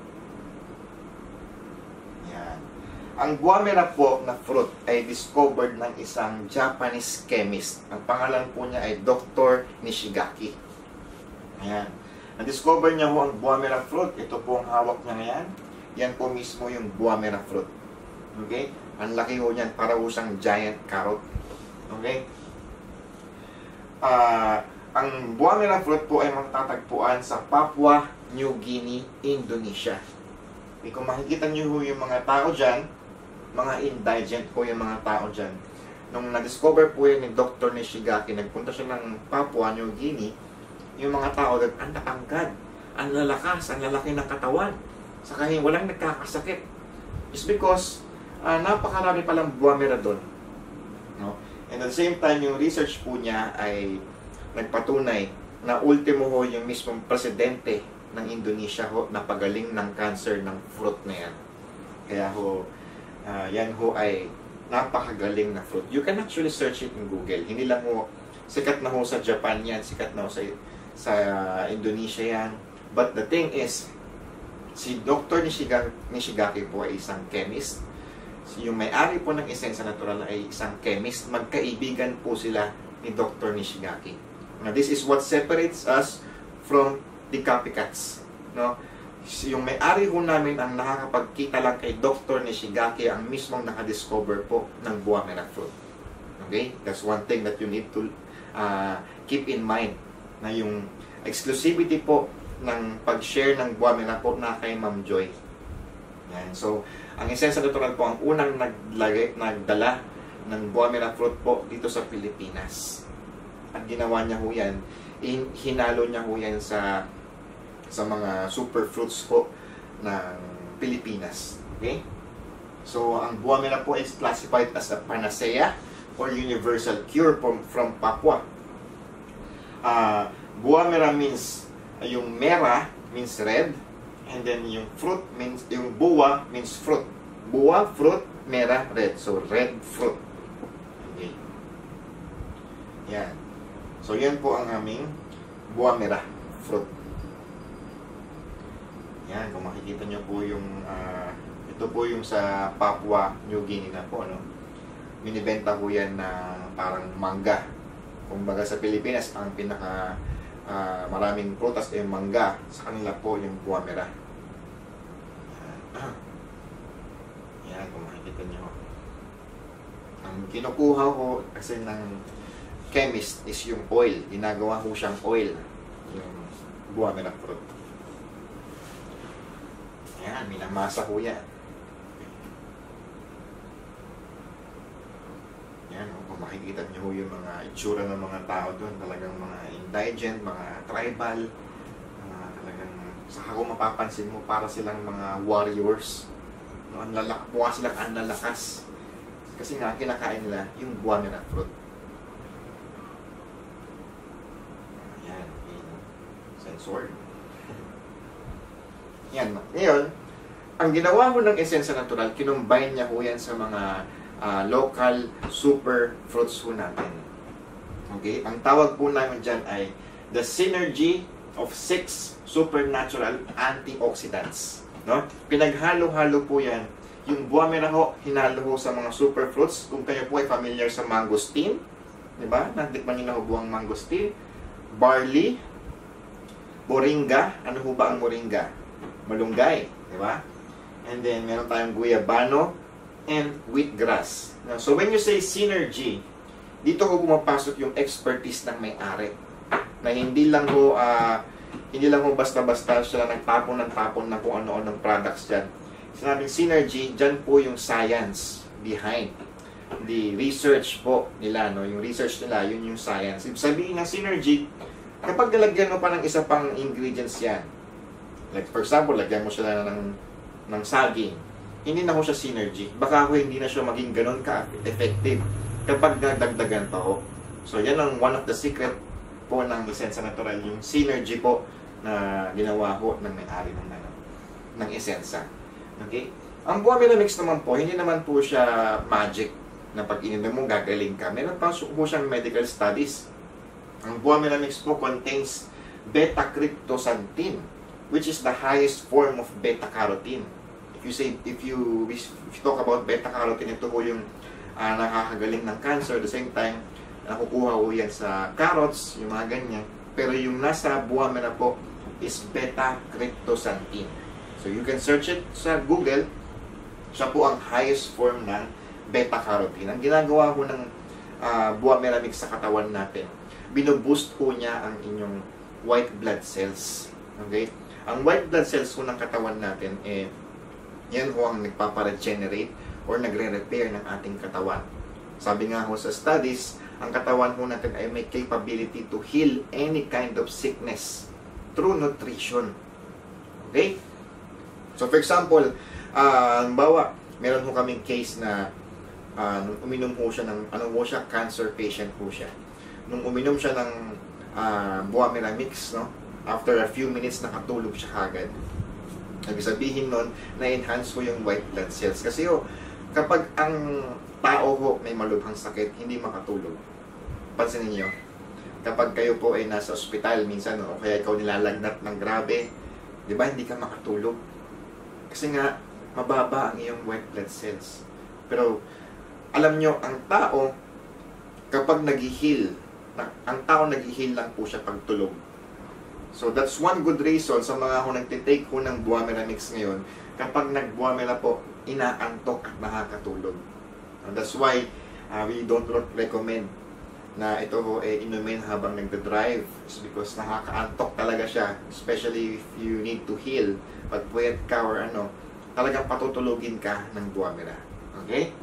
Speaker 1: Yan. Ang Buamera po na fruit ay discovered ng isang Japanese chemist. Ang pangalan po niya ay Dr. Nishigaki. Ayan. Na-discover niya ho ang Buamera fruit. Ito po ang hawak niya ngayon. Yan po mismo yung Buamera fruit. Okay? Ang laki ho niyan, para ho siyang giant carrot. Okay? Ang Buamera fruit po ay matatagpuan sa Papua New Guinea, Indonesia. Kung makikita niyo ho yung mga tao dyan, mga indigent po yung mga tao dyan. Nung na-discover po yan ni Dr. Nishigaki, nagpunta siya ng Papua New Guinea, yung mga tao doon, ang tatangkad, ang lalakas, ang lalaki ng katawan. Saka walang nagkakasakit. Just because napakarami palang Buamera doon. No? And at the same time, yung research po niya ay nagpatunay na ultimo ho yung mismong presidente ng Indonesia ho napagaling ng cancer ng fruit na yan. Kaya ho, yan ho ay napakagaling na fruit. You can actually search it in Google. Hindi lang ho, sikat na ho sa Japan yan, sikat na ho sa Indonesia yan. But the thing is, si Dr. Nishigaki po ay isang chemist. Yung may-ari po ng Esensya Natural ay isang chemist. Magkaibigan po sila ni Dr. Nishigaki. Now, this is what separates us from the copycats. No? Yung may-ari po namin ang nakakapagkita lang kay Dr. Nishigaki ang mismong nakadiscover po ng Buamera fruit. Okay? That's one thing that you need to keep in mind. Na yung exclusivity po ng pag-share ng Buamera po na kay Ma'am Joy. Yan. So, ang Esensya Natural po ang unang nagdala ng Buamera fruit po dito sa Pilipinas. At ginawa niya ho yan, hinalo niya ho yan sa mga superfruits po ng Pilipinas. Okay? So, ang Buamera po is classified as a panacea or universal cure from Papua. Buamera means yung mera means red, and then yung fruit means, yung buwa means fruit. Buwa, fruit, mera, red. So, red fruit. Okay. Yan. So, yan po ang aming Buamera fruit. Yan, kung makikita nyo po yung, ito po yung sa Papua New Guinea na po, no? Binibenta po yan na parang mangga. Kumbaga sa Pilipinas, ang pinaka maraming prutas ay mangga, sa kanila po yung Buamera. Yan, kung makikita nyo. Ang kinukuha ko kasi ng chemist is yung oil. Ginagawa ko siyang oil, yung Buamera fruit. Yan, minamasa ko yan. Yan, kung makikita nyo yung mga itsura ng mga tao doon, talagang mga indigent, mga tribal, talagang, saka kung mapapansin mo, para silang mga warriors. No, mukha silang ang lalakas. Kasi nga, kinakain nila yung Buamera fruit. sword. Yan. Ngayon, ang ginawa ho ng esensya natural, kinumbine niya ho yan sa mga local super fruits ho natin. Okay? Ang tawag po namin dyan ay the synergy of 6 supernatural antioxidants. No? Pinaghalo-halo po yan. Yung buwamera ho, hinalo ho sa mga superfruits. Kung kayo po ay familiar sa mangosteen, di ba? Natikman niyo na ho buwang mangosteen. Barley, moringa. Ano ho ba ang moringa? Malunggay, di ba? And then, meron tayong guyabano and wheatgrass. Now, so, when you say synergy, dito ho pumapasok yung expertise ng may-ari. Na hindi lang ho basta-basta sila nagtapon ng kung ano-anong products dyan. Sinabing synergy, dyan po yung science behind the research po nila, no? Yung research nila, yun yung science. Ibig sabihin ng synergy, kapag nalagyan mo pa ng isa pang ingredients yan, like for example, lagyan mo sila ng saging, hindi na ho siya synergy. Baka ho hindi na siya maging ganun ka-effective kapag nadagdagan pa ho. So yan ang one of the secret po ng esensya natural, yung synergy po na ginawa ho ng may-ari ng esensya. Okay? Ang Buamera Mix naman po, hindi naman po siya magic na pag ininom mo gagaling ka. Meron pa po siyang medical studies. Ang Buamera Mix po contains beta-cryptosantine, which is the highest form of beta-carotene. If you talk about beta-carotene, ito po yung nakakagaling ng cancer. At the same time, nakukuha po yan sa carrots, yung mga ganyan. Pero yung nasa Buamera po is beta-cryptosantine. So you can search it sa Google. Siya po ang highest form ng beta-carotene. Ang ginagawa ko ng Buamera Mix sa katawan natin, binuboost po niya ang inyong white blood cells. Okay? Ang white blood cells po ng katawan natin, yan po ang nagpaparegenerate or nagre-repair ng ating katawan. Sabi nga ho sa studies, ang katawan po natin ay may capability to heal any kind of sickness through nutrition. Okay? So for example, halimbawa, meron ho kaming case na nung uminom po siya ng, cancer patient po siya. Nung uminom siya ng Buamera Mix, no? After a few minutes, nakatulog siya kagad. Ibig sabihin nun, na-enhance po yung white blood cells. Kasi kapag ang tao ho may malubhang sakit, hindi makatulog. Pansin niyo, kapag kayo po ay nasa ospital, minsan, o kaya ikaw nilalagnat ng grabe, di ba, hindi ka makatulog. Kasi nga, mababa ang iyong white blood cells. Pero, alam nyo, ang tao, kapag nag-heal, ang tao nag-heal lang po siya pag tulog. So, that's one good reason sa mga nagtitake ko ng Buamera Mix ngayon, kapag nag-Buamera po, inaantok at nakakatulog. That's why, we don't recommend na ito ho inumin habang nagda-drive. It's because nakakaantok talaga siya, especially if you need to heal. Pag puyat ka or talagang patutulugin ka ng Buamera. Okay?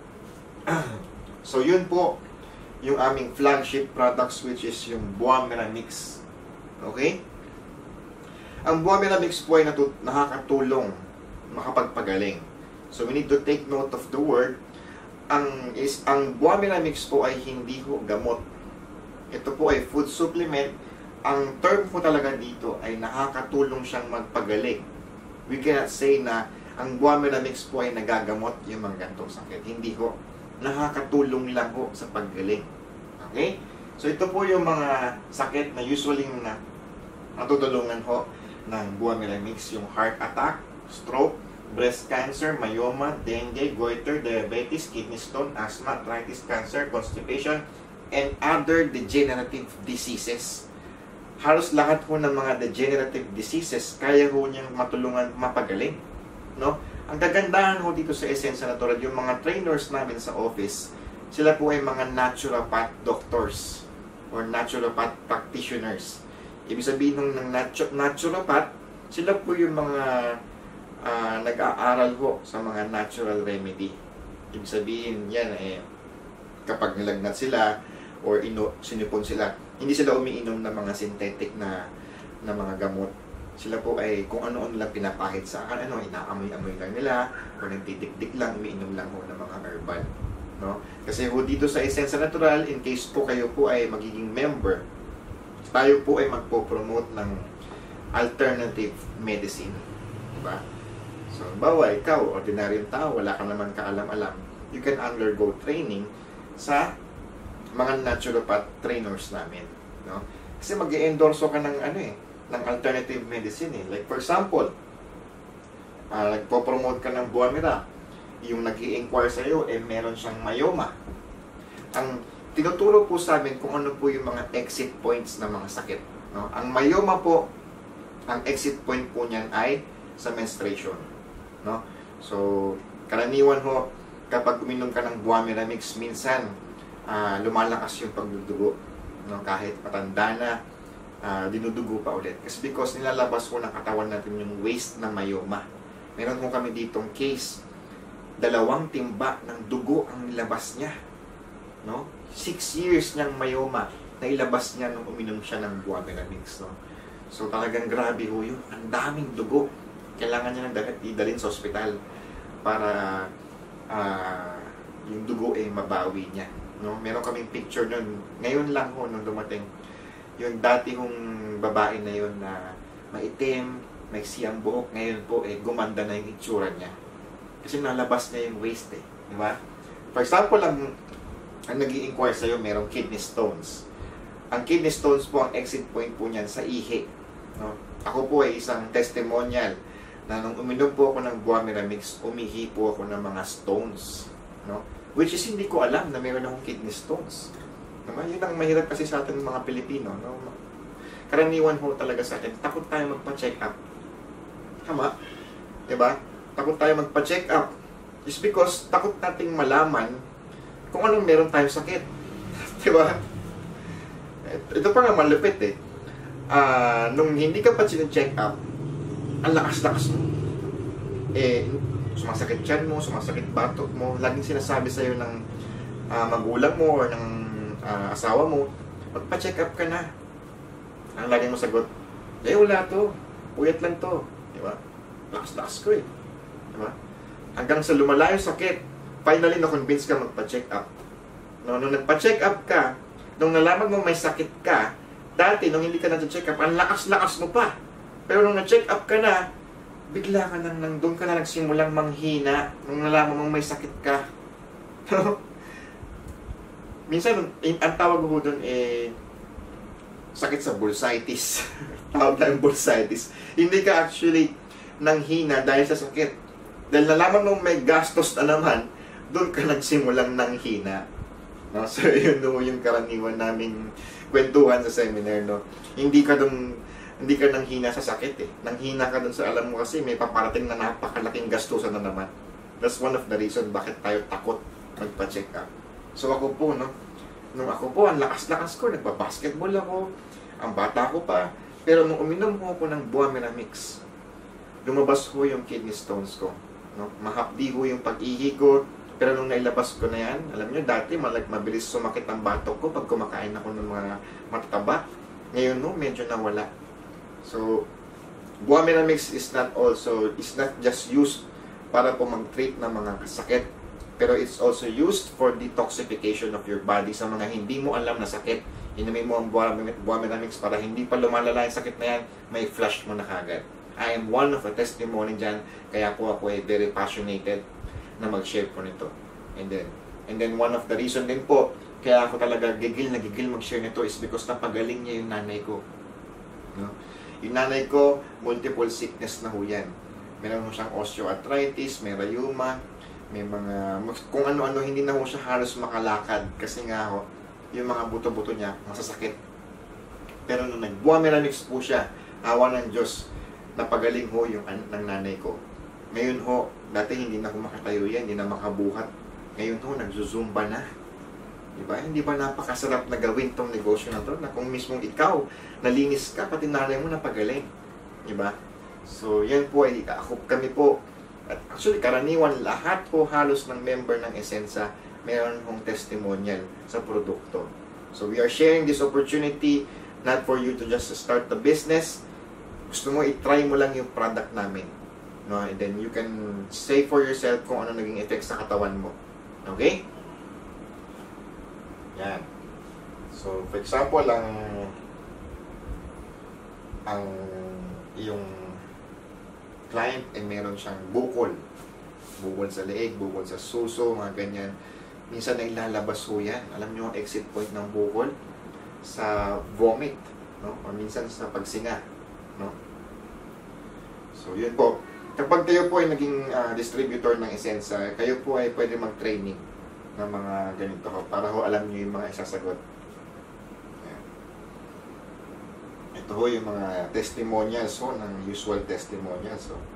Speaker 1: So, yun po yung aming flagship products, which is yung Buamera Mix. Okay? Ang Buamera Mix po ay nakakatulong makapagpagaling. So, we need to take note of the word. Ang Buamera Mix po ay hindi ho gamot. Ito po ay food supplement. Ang term po talaga dito ay nakakatulong siyang magpagaling. We cannot say na ang Buamera Mix po ay nagagamot yung mga gantong sakit. Hindi ho. Nakakatulong lang ho sa paggaling. Okay? So ito po yung mga sakit na usually natutulungan ho ng Buamera Mix. Yung heart attack, stroke, breast cancer, myoma, dengue, goiter, diabetes, kidney stone, asthma, arthritis, cancer, constipation, and other degenerative diseases. Halos lahat ho ng mga degenerative diseases, kaya ho niyang matulungan mapagaling. No? Ang kagandahan ho dito sa esensya natural, yung mga trainers namin sa office, sila po ay mga naturopath doctors or naturopath practitioners. Ibig sabihin ng naturopath, sila po yung mga nag-aaral ho sa mga natural remedy. Ibig sabihin yan kapag nilagnat sila or sinipon sila, hindi sila umiinom ng mga synthetic na mga gamot. Sila po ay kung ano-ano lang pinapahid sa inaamoy-amoy lang nila o nagtitik-tik lang, umiinom lang ho ng mga herbal. No? Kasi ho dito sa Esensya Natural, in case po kayo po ay magiging member, tayo po ay magpo-promote ng alternative medicine. Diba? So, bawa ikaw, ordinaryong tao, wala ka naman kaalam-alam, you can undergo training sa mga naturopath trainers namin. No? Kasi mag-i-endorso ka ng ng alternative medicine eh. Like for example, nagpo-promote ka ng Buamira, yung nag-i-inquire sa iyo meron siyang myoma. Ang tinuturo po sa amin kung ano po yung mga exit points ng mga sakit. No? Ang myoma po, ang exit point po niyan ay sa menstruation. No? So, karaniwan ho, kapag uminom ka ng Buamira Mix, minsan lumalakas yung pagdudugo. No? Kahit matanda na, dinudugo pa ulit. Kasi because nilalabas po ng katawan natin yung waste na myoma. Meron po kami ditong case, 2 timba ng dugo ang nilabas niya. No? 6 years niyang myoma na ilabas niya nung uminom siya ng Buamira Mix. No? So talagang grabe ho yun. Ang daming dugo. Kailangan niya nang idalhin sa ospital para yung dugo mabawi niya. No? Meron kaming picture nun. Ngayon lang ho nung dumating. Yung dati hong babae na yun na maitim, may siyang buhok, ngayon po gumanda na yung itsura niya. Kasi nalabas niya yung waste di ba? For example, ang nag-i-inquire sa'yo, merong kidney stones. Ang kidney stones po, ang exit point po niyan sa ihi. No? Ako po isang testimonial na nung uminom po ako ng Buamira Mix, umihi po ako ng mga stones. No? Which is hindi ko alam na meron akong kidney stones. Diba? Yun ang mahirap kasi sa atin mga Pilipino. No? Karaniwan ho talaga sa atin, takot tayo magpa-check up. Tama? Diba? Takot tayo magpa-check up. Just because takot nating malaman kung anong meron tayong sakit. Diba? Ito pa nga malupit nung hindi ka pa check up, ang lakas-lakas mo. Sumasakit tiyan mo, sumasakit batok mo, laging sinasabi sa'yo ng magulang mo or ng asawa mo, magpa-check up ka na. Ang laging mo sagot, wala to, puyat lang to. Diba? Lakas-lakas ko Diba? Hanggang sa lumala yung sakit, finally na-convince ka magpa-check up. No, nung nagpa-check up ka, nung nalaman mo may sakit ka, dati nung hindi ka na-check up, ang lakas-lakas mo pa. Pero nung na-check up ka na, bigla ka nang doon ka na nagsimulang manghina nung nalaman mong may sakit ka. Minsan, ang tawag ko doon sakit sa bursitis. Tawag tayong bursitis. Hindi ka actually nanghina dahil sa sakit. Dahil nalaman mong may gastos na naman, doon ka nagsimulang nanghina. No? So, yun yung karaniwan naming kwentuhan sa seminar. No? Hindi ka nanghina sa sakit Nanghina ka doon sa alam mo kasi may paparating na napakalaking gastusan na naman. That's one of the reason bakit tayo takot magpa-check up. So ako po, nung ako po, ang lakas-lakas ko, nagpa-basketball ako, ang bata ko pa, pero nung uminom ko ng Buamira Mix, lumabas ho yung kidney stones ko. No? Mahapdi ho yung pag-ihi ko, pero nung nailabas ko na yan, alam nyo, dati mabilis sumakit ang batok ko pag kumakain ako ng mga matataba. Ngayon medyo nawala. So, Buamira Mix is not just used para po mag-treat ng mga sakit, pero it's also used for detoxification of your body sa mga hindi mo alam na sakit. Inumin mo ang Buamira Mix para hindi pa lumalala yung sakit na yan, may flush mo na kagad. I am one of a testimony dyan, kaya po ako very passionate na mag-share po nito. And then one of the reason din po, kaya ako talaga gigil mag-share nito is because napagaling niya yung nanay ko. No? Yung nanay ko, multiple sickness na ho yan. Meron ho siyang osteoarthritis, may rheuma, may mga, kung ano-ano, hindi na ho siya halos makalakad kasi nga ho, yung mga buto-buto niya, masasakit. Pero nung nag-Buamira Mix po siya, awa ng Diyos, napagaling ho yung ng nanay ko. Ngayon ho, dati hindi na ho makatayo yan, hindi na makabuhat. Ngayon ho, nagzuzumba na. Diba? Hindi ba napakasarap na gawin tong negosyo na to? Na kung mismong ikaw, nalinis ka, pati nanay mo napagaling. Diba? So, yan po ay kami po. At actually, karaniwan lahat po halos ng member ng Essensa, meron hong testimonial sa produkto. So, we are sharing this opportunity not for you to just start the business. Gusto mo, i-try mo lang yung product namin. No? And then, you can say for yourself kung ano naging effect sa katawan mo. Okay? Yan. So, for example, ang yung client ay meron siyang bukol. Bukol sa leeg, bukol sa suso, mga ganyan. Minsan ay lalabas ho yan. Alam nyo ang exit point ng bukol? Sa vomit, no? O minsan sa pagsinga, no? So, yun po. Kapag kayo po ay naging distributor ng Essensa, kayo po ay pwede mag-training ng mga ganito ho, para ho alam nyo yung mga isasagot. Ayan. Ito ho yung mga testimonials ho, ng usual testimonials ho.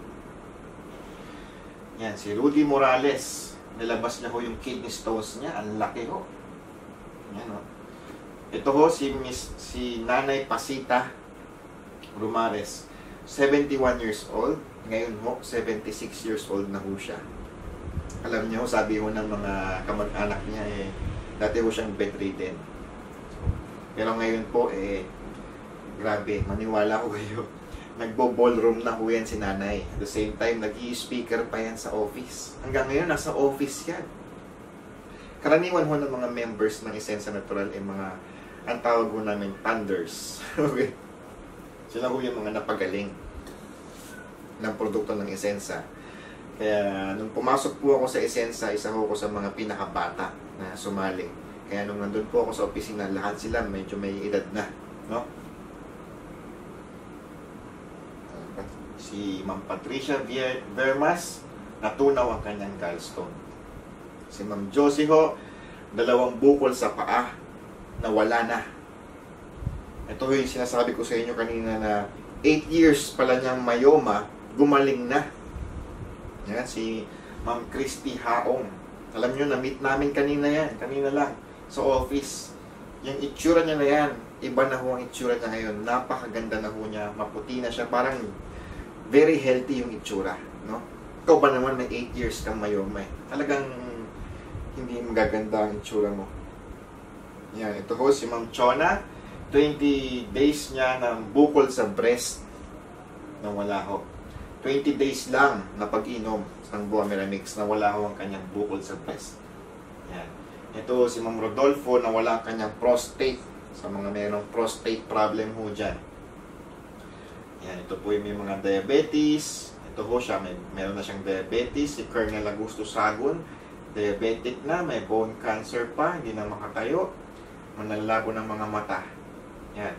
Speaker 1: Yan, si Rudy Morales, nilabas niya ho yung kidney stones niya, ang laki ho. Yan ho. Ito ho si Nanay Pasita Rumares, 71 years old. Ngayon ho, 76 years old na ho siya. Alam niyo, sabi ho ng mga kamag-anak niya, dati ho siyang bedridden. Pero ngayon po, grabe, maniwala ko kayo. Nagbo-ballroom na ho yan si nanay. At the same time, nag-i-speaker pa yan sa office. Hanggang ngayon, nasa office yan. Karaniwan ho ng mga members ng Essensa Natural ay mga, ang tawag ho namin, thunders. Okay? Sila ho yung mga napagaling ng produkto ng Essensa. Kaya nung pumasok po ako sa Essensa, isa ho ko sa mga pinakabata na sumali. Kaya nung nandun po ako sa opisina, lahat sila medyo may edad na, no? Si Ma'am Patricia Vermas, natunaw ang kanyang gallstone. Si Ma'am Josie ho, 2 bukol sa paa, nawala na. Ito yung sinasabi ko sa inyo kanina na 8 years pala niyang myoma, gumaling na. Yan, si Ma'am Christy Haong. Alam nyo, na-meet namin kanina yan. Kanina lang. Sa office. Yung itsura niya na yan. Iba na ho ang itsura niya ngayon. Napakaganda na ho niya. Maputi na siya. Parang very healthy yung itsura. No? Ikaw ba naman may 8 years kang mayoma? Talagang hindi magaganda ang itsura mo. Yan. Ito ho si Ma'am Chona. 20 days niya ng bukol sa breast. Nawala ho. 20 days lang na pag-inom ng Buamiramix, nawala ho ang kanyang bukol sa breast. Yan. Ito si Ma'am Rodolfo, nawala ang kanyang prostate. Sa mga mayroong prostate problem ho dyan. Yan. Ito po yung may mga diabetes. Ito ho siya, meron na siyang diabetes. Si Colonel Augusto Sagun, diabetic na, may bone cancer pa, hindi na makatayo. Manlalabo ng mga mata. Yan.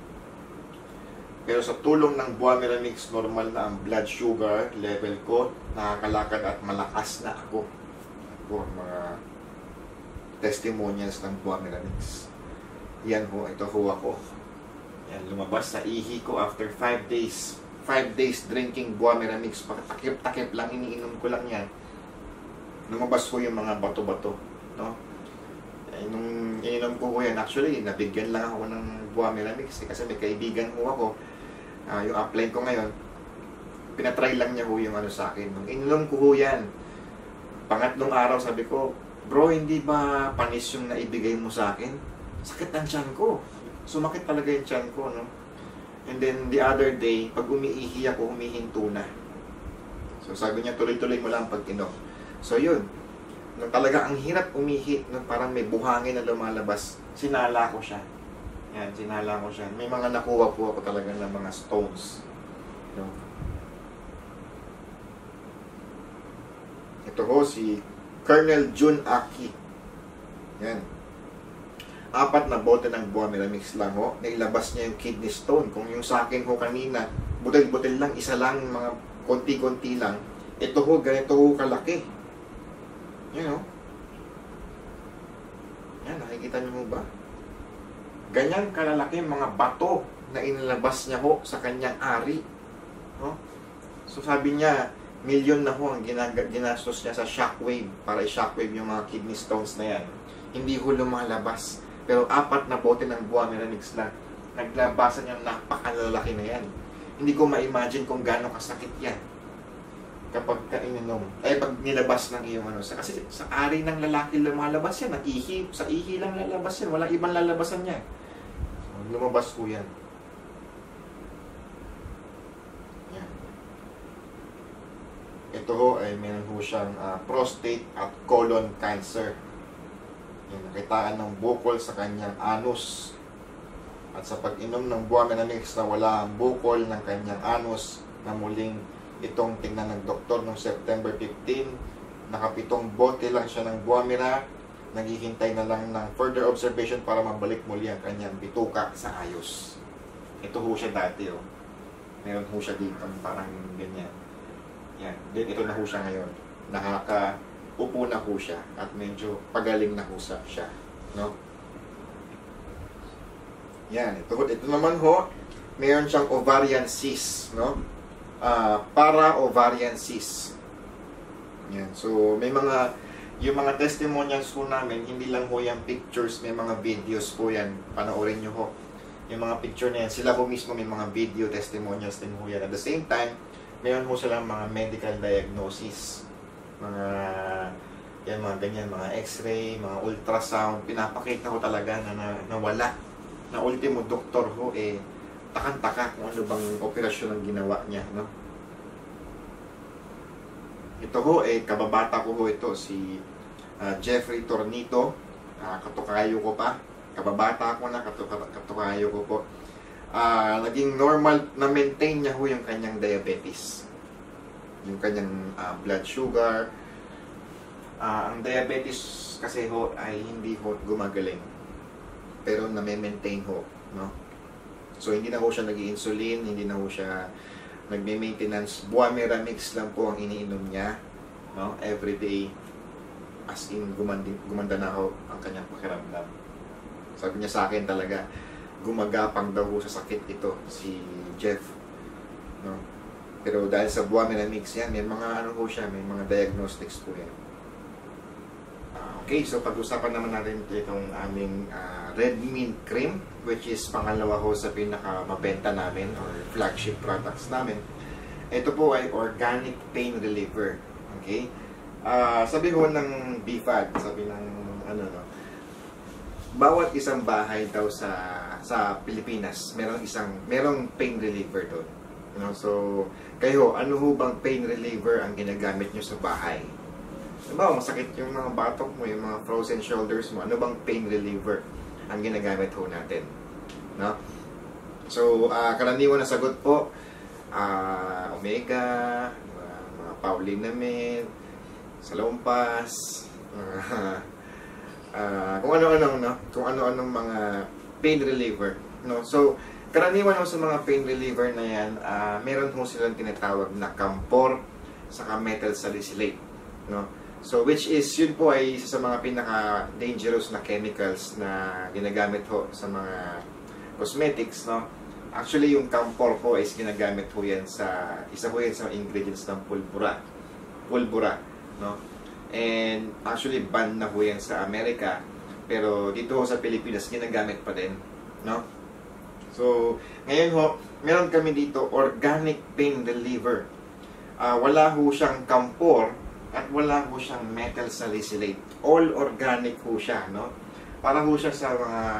Speaker 1: Pero sa tulong ng Buamiramix, normal na ang blood sugar level ko, nakakalakad at malakas na ako. Ito mga testimonials ng Buamiramix. Yan ho, ito ho ako. Yan, lumabas sa ihi ko after 5 days. 5 days drinking Buamiramix. Takip-takip lang, iniinom ko lang yan. Lumabas ho yung mga bato-bato. No? Nung ininom ko yan, actually, nabigyan lang ako ng Buamiramix. Kasi may kaibigan ho ako. Yung upline ko ngayon, pinatry lang niya ho yung ano sa akin. Nung ininom ko ho yan, pangatlong araw sabi ko, bro, hindi ba panis yung naibigay mo sa akin? Sakit ang tiyan ko. Sumakit talaga yung tiyan ko, no? And then, the other day, pag umiihi ako, humihinto na. So, sabi niya, tuloy-tuloy mo lang pag-inom. So, yun. Nung talaga ang hirap umihi, nung parang may buhangin na lumalabas, sinala ko siya. Yan, sinala ko siya. May mga nakuha po ako talaga ng mga stones. No? Ito ho, si Colonel Jun Aki. Yan. 4 na bote ng Buamiramix lang ho. Nailabas niya yung kidney stone. Kung yung sa akin ho kanina, butil-butil lang, isa lang, mga konti-konti lang. Ito ho, ganito ho kalaki. Yan ho. Yan, nakikita niyo mo ba? Ganyan kalalaki mga bato na inilabas niya ho sa kanyang ari. No? So sabi niya, milyon na ho ang ginastos niya sa shockwave para i-shockwave yung mga kidney stones na yan. Hindi ho lumalabas. Pero 4 na bote ng Buamiramix lang. Naglabasan yung napakalalaki na yan. Hindi ko ma-imagine kung gaano kasakit yan kapag kaininom. Pag nilabas ng iyong ano. Kasi sa ari ng lalaki lumalabas yan. Sa ihi lang lalabas yan. Walang ibang lalabasan niya. Lumabas ko yan. Yan. Ito ho ay meron ho siyang prostate at colon cancer. Yan, nakitaan ng bukol sa kanyang anus.
Speaker 2: At sa pag-inom ng Buaminamix na wala ang bukol ng kanyang anus na muling itong tingnan ng doktor noong September 15, nakapitong bote lang siya ng Buamira, naghihintay na lang ng further observation para mabalik muli ang kanyang bituka sa ayos. Ito ho siya dati, oh. Meron ho siya dito, parang ganyan. Yan, then ito na ho siya ngayon. Nakaka-upo na ho siya at medyo pagaling na ho siya, no? Yan, ito naman ho, meron siyang ovarian cyst, no? Para ovarian cyst. Yan, so may yung mga testimonials po namin, hindi lang ho yung pictures, may mga videos po yan, panoorin nyo ho. Yung mga picture na yan, sila po mismo may mga video testimonials din ho yan. At the same time, meron ho silang mga medical diagnosis, mga ganyan, mga x-ray, mga ultrasound, pinapakita ho talaga na wala. Na ultimo doktor ho, takang-taka kung ano bang operasyon ang ginawa niya, no? Ito ho, kababata ko ho ito, si Jeffrey Tornito, katukayo ko pa, kababata ko na, katukayo ko po. Naging normal, na-maintain niya ho yung kanyang diabetes, yung kanyang blood sugar. Ang diabetes kasi ho ay hindi ho gumagaling, pero na-maintain ho, no? So hindi na ho siya nag-i-insulin, hindi na ho siya nagme-maintenance. Buamiramix lang po ang iniinom niya, no? Every day, as in gumanda na ho ang kanyang pakiramdam. Sabi niya sa akin talaga, gumagapang daw ho sa sakit ito si Jeff, no? Pero dahil sa Buamiramix yan, may mga ano ho siya, may mga diagnostics po yan. Okay, so pag-usapan naman natin itong aming Red Mint Cream, which is pangalawa ho sa pinaka-mabenta namin or flagship products namin. Ito po ay organic pain reliever. Okay? Sabi ho ng BFAD, sabi ng bawat isang bahay daw sa Pilipinas, merong pain reliever doon. You know? So, kayo, ano ho bang pain reliever ang ginagamit nyo sa bahay? Diba, masakit yung mga batok mo, yung mga frozen shoulders mo, ano bang pain reliever ang ginagamit ho natin? No? So, karaniwan na sagot po, Omega, mga Paulinamid, Salompas, kung ano-anong, no? Kung ano-anong mga pain reliever, no? So, karaniwan ho sa mga pain reliever na yan, meron ho silang tinatawag na Campor, saka methyl salicylate, no? So, which is, yun po ay isa sa mga pinaka-dangerous na chemicals na ginagamit ho sa mga cosmetics, no? Actually, yung Campor po is ginagamit ho yan isa ho yan sa ingredients ng pulbura, no? And actually, banned na ho yan sa Amerika, pero dito ho sa Pilipinas, ginagamit pa din, no? So, ngayon ho, meron kami dito, organic pain reliever. Wala ho siyang Campor, at wala ho siyang methyl salicylate. All organic ho siya, no? Para ho siya sa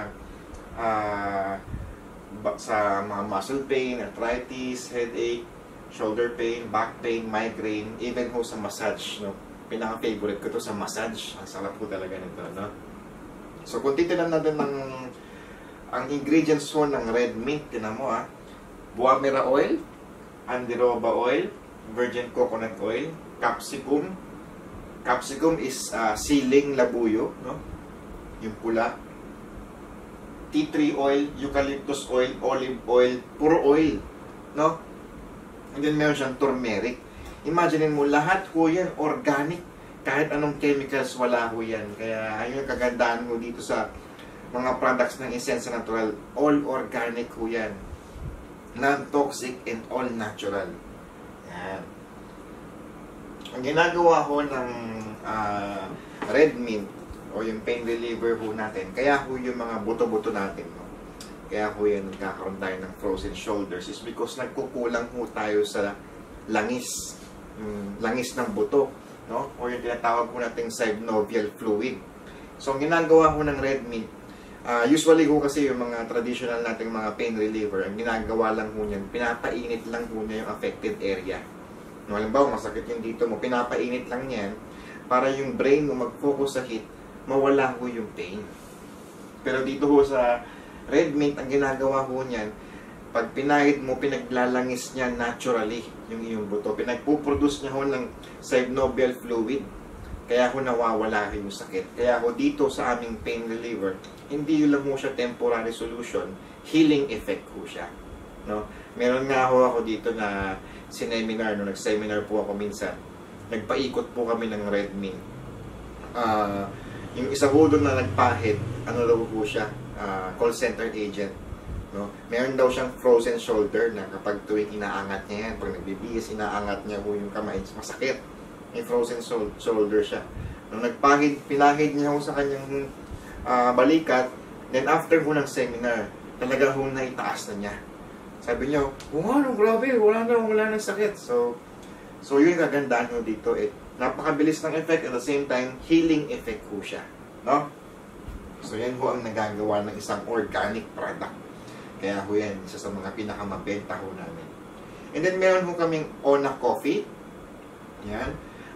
Speaker 2: mga muscle pain, arthritis, headache, shoulder pain, back pain, migraine, even ho sa massage, no? Pinaka-favorite ko to sa massage. Ang sarap po talaga nito, no? So, kung titinan natin ang ingredients ho ng red mint, tinan mo, Buamira oil, Andiroba oil, virgin coconut oil, capsicum. Capsicum is siling labuyo, no? Yung pula. Tea tree oil, eucalyptus oil, olive oil, puro oil, no? And then meron siyang turmeric. Imagine mo, lahat ho yan organic. Kahit anong chemicals, wala ho yan. Kaya ayun yung kagandahan mo dito sa mga products ng Essensa Natural. All organic ho yan. Non-toxic and all natural. Yan. Ang ginagawa ho ng red mint o yung pain reliever ho natin, kaya ho yung mga buto-buto natin, no? Kaya ho yan nagkakaroon tayo ng frozen shoulders is because nagkukulang ho tayo sa langis, langis ng buto, no? O yung tinatawag ho nating synovial fluid. So ang ginagawa ho ng red mint, usually ho kasi yung mga traditional nating mga pain reliever, ang ginagawa lang ho niyan, pinapainit lang ho niya yung affected area. No, halimbawa, masakit yung dito mo, pinapainit lang yan para yung brain mo mag-focus sa heat, mawala ho yung pain. Pero dito ho sa Red mint, ang ginagawa ho niyan, pag pinahid mo, pinaglalangis niya naturally yung iyong buto. Pinagpuproduce niya ho ng synovial fluid. Kaya ho nawawala yung sakit. Kaya ho dito sa aming pain reliever, hindi lang ho siya temporary solution, healing effect ho siya. No? Meron nga ho ako dito na sineminar, no? Nag-seminar po ako minsan. Nagpaikot po kami ng red mint. Yung isa ho doon na nagpahid, ano daw po siya, call center agent. No? Meron daw siyang frozen shoulder na kapag tuwing inaangat niya yan, pag nagbibihis, inaangat niya ho yung kamay, masakit. May frozen shoulder siya. Nung nagpahid, pinahid niya ho sa kanyang balikat, then after ho ng seminar, talaga ho na itaas na niya. Sabi niya, ano, grabe, wala nang sakit. So yun yung kagandahan ho dito. Napakabilis ng effect, at the same time, healing effect ho siya. No? So yan ho ang nagagawa ng isang organic product. Kaya ho yan, isa sa mga pinakamabenta ho namin. And then meron ho kaming Ona Coffee. Yan.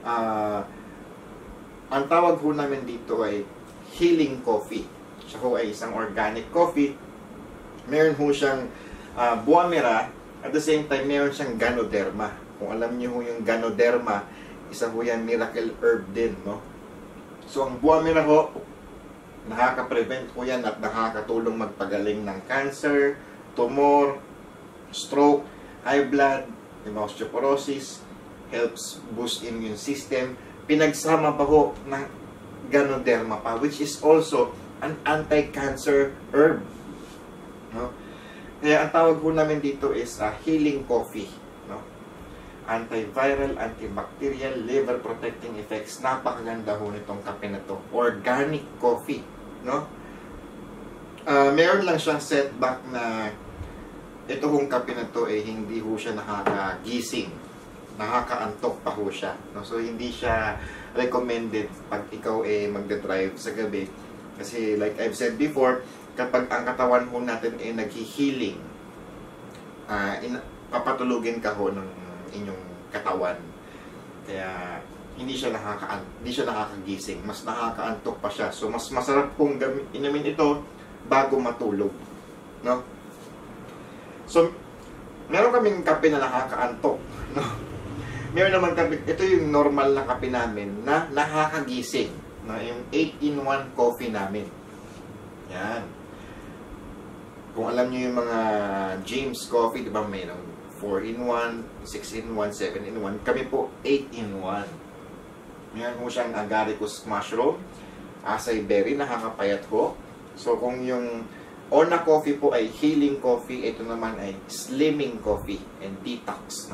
Speaker 2: Ang tawag ho namin dito ay Healing Coffee. Siya ho ay isang organic coffee. Meron ho siyang Boamera. At the same time, meron siyang Ganoderma. Kung alam niyo ho yung Ganoderma, isa ho yan miracle herb din, no? So, ang Boamera ho, nakaka-prevent po yan at nakakatulong magpagaling ng cancer, tumor, stroke, high blood, osteoporosis, helps boost immune system. Pinagsama pa ho ng Ganoderma pa, which is also an anti-cancer herb. No? Kaya ang tawag po namin dito is healing coffee. No? Antiviral, antibacterial, liver protecting effects. Napakaganda ho nitong kape na to. Organic coffee. No? Meron lang siyang setback na ito hong kape na to hindi ho siya nakakagising. Nakakaantok pa ho siya. No? So, hindi siya recommended pag ikaw magdadrive sa gabi. Kasi like I've said before, kapag ang katawan ho natin naghi-healing, papatulugin ka ho ng inyong katawan. Kaya hindi siya nakakagising, mas nakakaantok pa siya. So mas masarap kung inumin ito bago matulog, no? So meron kaming kape na nakakaantok, no? Meron naman kape, ito yung normal na kape namin na nakakagising, na yung 8-in-1 coffee namin. Yan. Kung alam niyo yung mga James Coffee, di ba, mayroong 4-in-1, 6-in-1, 7-in-1. Kami po 8-in-1. Meron mo siyang agaricus mushroom, acai berry, nakakapayat ho. So kung yung Ona Coffee po ay healing coffee, ito naman ay slimming coffee and detox.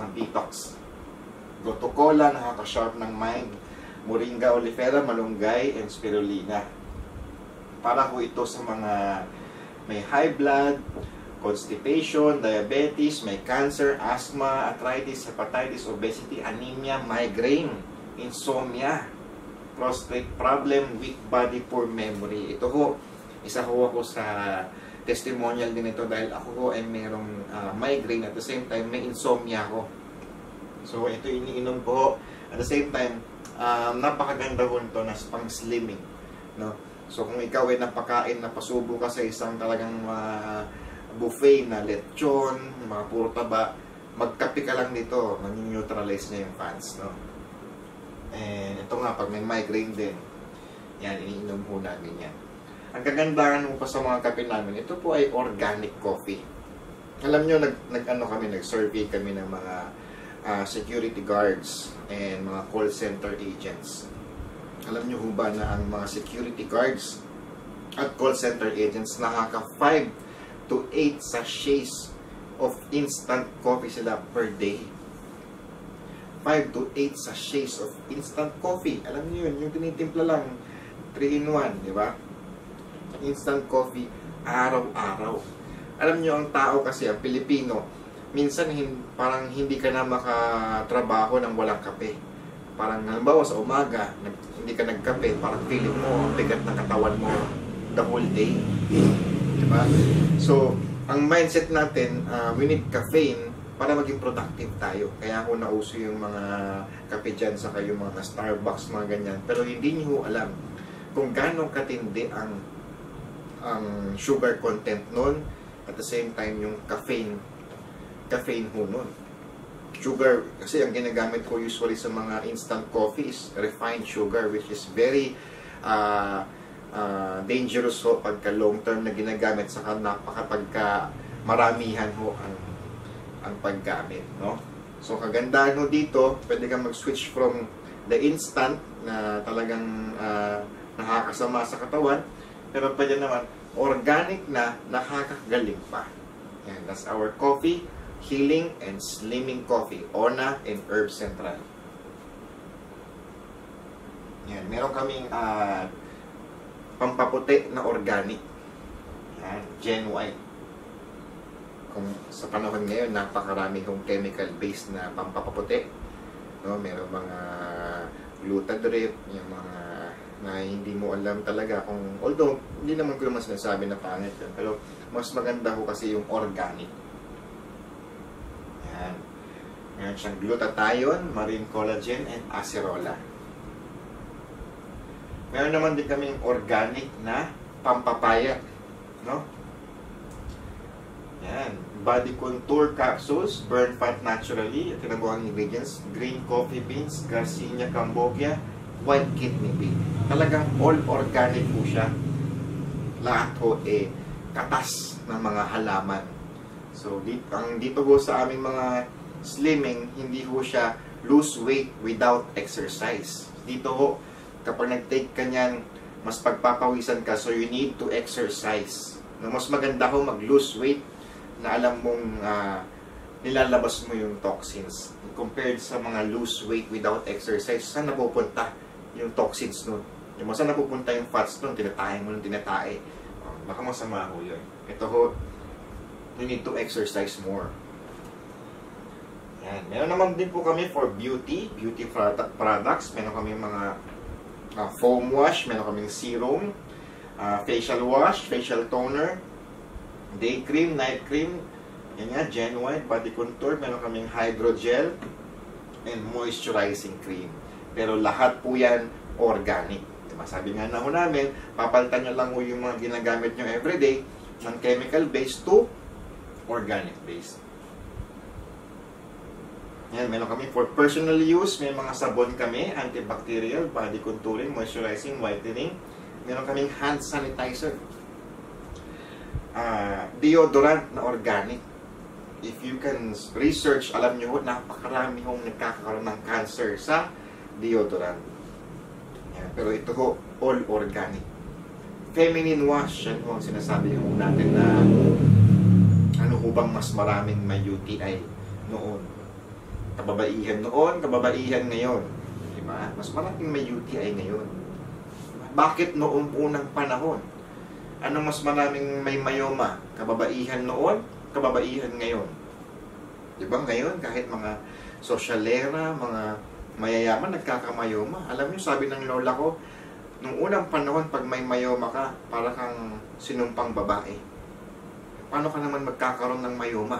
Speaker 2: Gotu kola, nakaka-sharp ng mind. Moringa oleifera, malunggay, and spirulina. Para ho ito sa mga may high blood, constipation, diabetes, may cancer, asthma, arthritis, hepatitis, obesity, anemia, migraine, insomnia, prostate problem, weak body, poor memory. Ito ho, isa ho ako sa testimonial din ito dahil ako ho ay merong migraine, at the same time may insomnia ko. So ito iniinom ko. At the same time, napakaganda ho nito na pang slimming, no? So kung ikaw ay napakain na pasubo ka sa isang talagang buffet na lechon, mga puro taba, magkape ka lang dito, mag-neutralize niya yung fats, no? And ito nga, pag may migraine din, yan, iniinom po namin yan. Ang kagandahan mo pa sa mga kape namin, ito po ay organic coffee. Alam nyo, nag-survey kami ng mga security guards and mga call center agents. Alam nyo ba na ang mga security guards at call center agents nakaka 5 to 8 sachets of instant coffee sila per day. 5 to 8 sachets of instant coffee. Alam niyo yun, yung tinitimpla lang 3-in-1, di ba? Instant coffee araw-araw. Alam niyo, ang tao kasi, ang Pilipino, minsan parang hindi ka na makatrabaho ng walang kape. Parang halimbawa sa umaga, hindi ka nagkape, parang feeling mo ang bigat ng katawan mo the whole day. Diba? So, ang mindset natin, we need caffeine para maging productive tayo. Kaya ako nauso yung mga kape dyan, saka yung mga Starbucks, mga ganyan. Pero hindi nyo alam kung gano'ng katindi ang
Speaker 1: ang sugar content nun, at the same time yung caffeine ho nun. Sugar, kasi ang ginagamit ko usually sa mga instant coffee is refined sugar, which is very dangerous ho pagka long term na ginagamit, saka napakapagka maramihan ho ang paggamit, no? So kagandahan ho dito, pwede kang mag-switch from the instant na talagang nakakasama sa katawan, pero pwede naman organic na nakakagaling pa. Yan, that's our coffee healing and slimming coffee, Ona and Herb Central. Yan, meron kaming pampaputi na organic. Yan, Gen White. Kung sa panahon ngayon, napakarami hong chemical-based na pampaputi. No, meron mga glutadrip, yung mga na hindi mo alam talaga kung, although hindi naman ko naman sinasabi na pangit yun, pero mas maganda ho kasi yung organic. Yan. Meron siyang glutathione, marine collagen, and acerola. Meron naman din kaming organic na pampapaya, no? Yan. Body contour capsules, burn fat naturally. Ito na po ang ingredients: green coffee beans, Garcinia cambogia, white kidney bean. Talagang all organic po siya. Lahat ho katas ng mga halaman. So, dito po sa aming mga slimming, hindi ho siya lose weight without exercise. Dito ho, kapag nag-take ka niyan, mas pagpapawisan ka, so you need to exercise. Mas maganda ho mag-lose weight na alam mong nilalabas mo yung toxins. Compared sa mga lose weight without exercise, saan napupunta yung toxins nun? Saan napupunta yung fats nun? Tinatae mo ng tinatae. Baka masama ho yun. Ito ho, you need to exercise more. Yan. Meron naman din po kami for beauty products. Meron kami mga foam wash, meron kaming serum, facial wash, facial toner, day cream, night cream, yan nga, Gen White, body contour, meron kaming hydrogel, and moisturizing cream. Pero lahat po yan organic. Diba? Sabi nga na ho namin, papalitan nyo lang ho yung mga ginagamit nyo everyday ng chemical-based to organic-based. Yan, meron kami for personal use, may mga sabon kami, antibacterial, body contouring, moisturizing, whitening. Meron kaming hand sanitizer. Deodorant na organic. If you can research, alam nyo, napakarami hong nagkakaroon ng cancer sa deodorant. Yan. Pero ito ho, all organic. Feminine wash, yan ho ang sinasabi ho natin na ano ho bang mas maraming may UTI noon. Kababaihan noon, kababaihan ngayon. Diba? Mas maraming may UTI ngayon. Bakit noong unang panahon? Ano mas maraming may myoma? Kababaihan noon, kababaihan ngayon. Diba ngayon, kahit mga sosyalera, mga mayayaman, nagkakamayoma. Alam niyo, sabi ng lola ko, nung unang panahon, pag may mayoma ka, para kang sinumpang babae. Paano ka naman magkakaroon ng mayoma?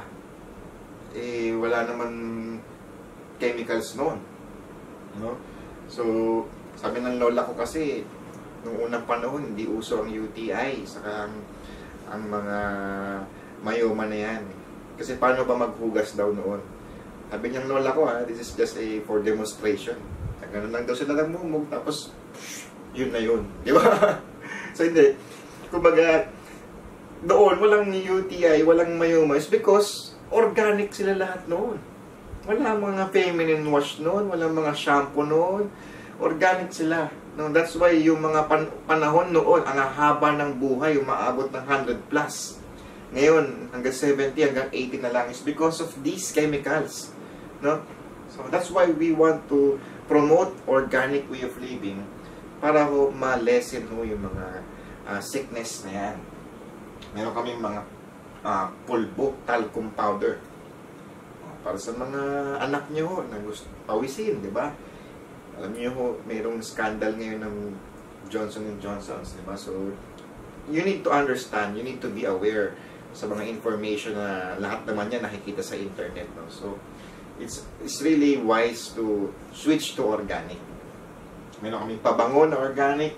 Speaker 1: Wala naman chemicals noon. No? So, sabi ng lola ko kasi, nung unang panahon, hindi uso ang UTI, saka ang mga myoma na yan. Kasi paano ba maghugas daw noon? Sabi niyang lola ko, this is just for demonstration. Ganun lang daw sila namumog, tapos yun na yun. Di ba? So hindi. Kumbaga, doon, walang UTI, walang myoma, is because organic sila lahat noon. Wala mga feminine wash noon, wala mga shampoo noon. Organic sila. No, that's why yung mga panahon noon, ang haba ng buhay, umaabot ng 100 plus. Ngayon, hanggang 70, hanggang 80 na lang is because of these chemicals. No? So, that's why we want to promote organic way of living para ho ma-lessen ho yung mga sickness na yan. Meron kami mga pulbo, talcum powder. Para sa mga anak nyo na gusto pawisin, di ba? Alam niyo ho, mayroong scandal ngayon ng Johnson & Johnson's, di ba? So, you need to understand, you need to be aware sa mga information na lahat naman yan nakikita sa internet, no? So, it's really wise to switch to organic. Meron kaming pabango na organic,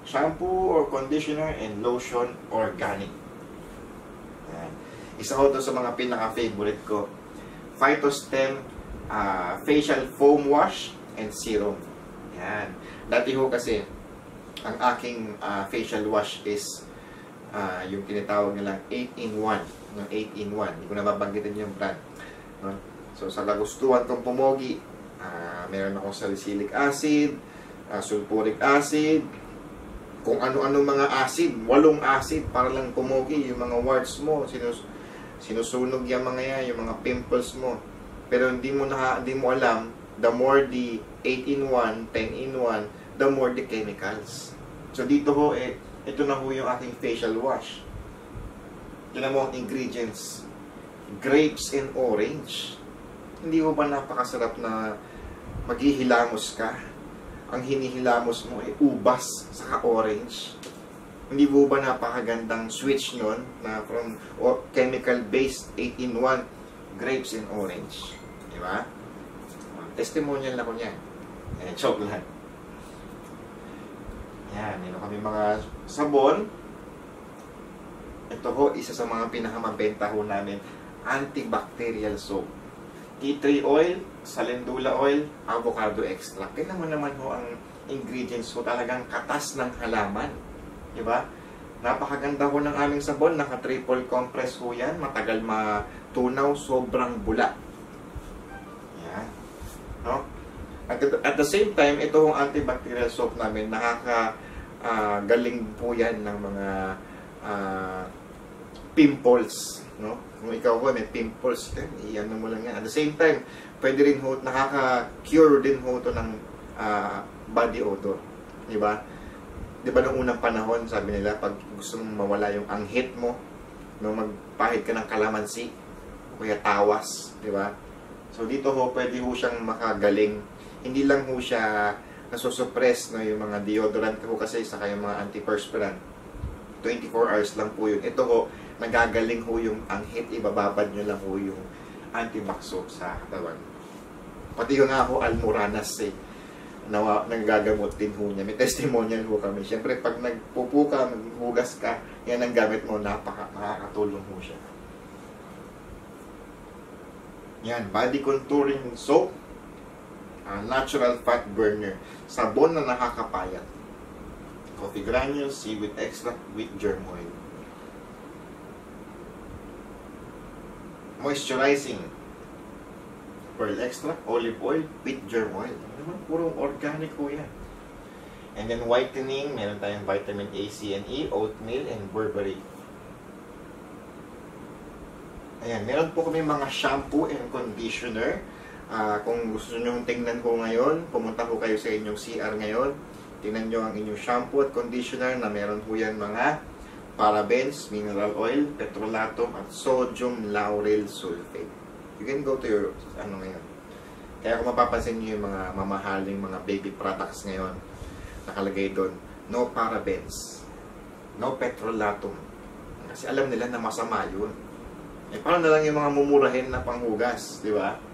Speaker 2: Shampoo or conditioner and lotion organic. Yan. Isa ko to sa mga pinaka-favorite ko. Phytostem facial foam wash and serum. Yan. Dati ho kasi, ang aking facial wash is yung tinatawag nilang 8-in-1. No? 8-in-1. Hindi ko nababanggitin yung brand. No? So, sa kagustuhan kong pumogi, meron akong salicylic acid, sulfuric acid, kung ano-ano mga acid, 8 acid para lang pumogi yung mga warts mo, sinusunog yung mga yan, yung mga pimples mo. Pero hindi mo alam, the more the 8-in-1, 10-in-1, the more the chemicals. So dito ho, ito na ho yung aking facial wash. Tignan mo ang ingredients. Grapes and orange. Hindi mo ba napakasarap na maghihilamos ka? Ang hinihilamos mo ay ubas saka orange. Hindi mo ba napakagandang switch nun na from chemical-based 8-in-1 grapes and orange? Diba? Testimonial na ko niyan. Joke lang. Yan, meron kami mga sabon. Ito ho, isa sa mga pinakamabenta ho namin, antibacterial soap. Tea tree oil, calendula oil, avocado extract. Kaya naman ho ang ingredients ho, talagang katas ng halaman. Diba? Napakaganda ho ng aming sabon. Naka-triple compress ho yan. Matagal matunaw, sobrang bula. Yan. No? At the same time, ito hong antibacterial soap namin, nakakagaling po yan ng mga pimples. No? Kung ikaw ko may pimples, iyan mo lang yan. At the same time, pwede rin ho, nakaka-cure din ho ito ng body odor. Diba? Diba nung unang panahon, sabi nila, pag gusto mong mawala yung anghit mo, no, magpahid ka ng kalamansi, o kaya tawas, diba? So dito ho, pwede ho siyang makagaling. Hindi lang ho siya nasusuppress, no, yung mga deodorant ho kasi, saka yung mga antiperspirant. 24 hours lang po yun. Ito ho, nagagaling ho yung anghit, ibababad nyo lang ho yung antibac soap sa katawan. Pati yung nga ho, Almoranas nagagamot din ho niya. May testimonial ho kami. Siyempre, pag nagpupo ka, maghugas ka, yan ang gamit mo, nakakatulong ho siya. Yan, body contouring soap, natural fat burner, sabon na nakakapayat, coffee granules, seaweed extract with germ oil. Moisturizing pearl extract, olive oil with germ oil. Naman, puro organic po yan. And then whitening, meron tayong vitamin A, C, and E, oatmeal, and berberry. Ayan, meron po kami mga shampoo and conditioner. Kung gusto nyo tingnan ko ngayon, pumunta po kayo sa inyong CR ngayon. Tingnan nyo ang inyong shampoo at conditioner na meron po yan mga parabens, mineral oil, petrolatum, at sodium lauryl sulfate. You can go to your, ngayon. Kaya kung mapapansin nyo yung mga mamahaling mga baby products ngayon, nakalagay doon, no parabens, no petrolatum. Kasi alam nila na masama yun. Paano na lang yung mga mumurahin na panghugas, di ba?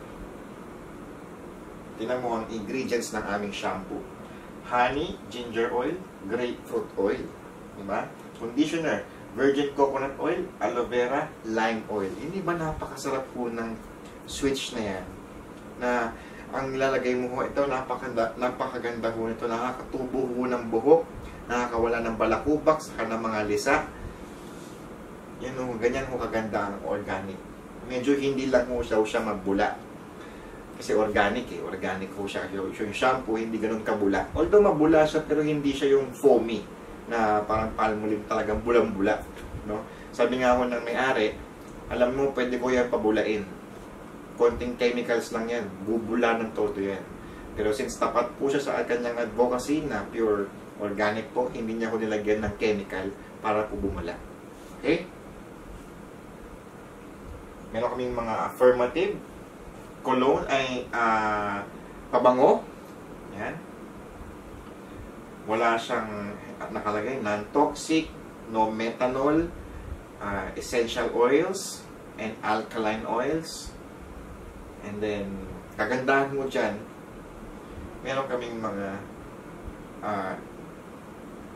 Speaker 2: Tingnan mo ang ingredients ng aming shampoo. Honey, ginger oil, grapefruit oil. Di ba? Conditioner, virgin coconut oil, aloe vera, lime oil. Hindi ba napakasarap po ng switch na yan? Na ang nilalagay mo ho, ito napakaganda ho nito. Nakakatubo ho ng buhok, nakakawala ng balakubak, saka ng mga lisa. Yan o, ganyan ho kaganda ang organic. Medyo hindi lang ho siya magbula. Kasi organic organic ho siya. Yung shampoo, hindi ganun kabula. Although mabula siya, pero hindi siya yung foamy na parang palmolive talagang bulang-bula. No? Sabi nga ho ng may-ari, alam mo, pwede ko yan pabulain. Konting chemicals lang yan. Bubula ng todo yan. Pero since tapat po siya sa kanyang advocacy na pure organic po, hindi niya ho nilagyan ng chemical para po bumula. Okay? Meron kaming mga affirmative cologne ay pabango. Yan. Wala siyang nakalagay non-toxic, no methanol, essential oils and alkaline oils. And then kagandahan mo dyan, meron kaming mga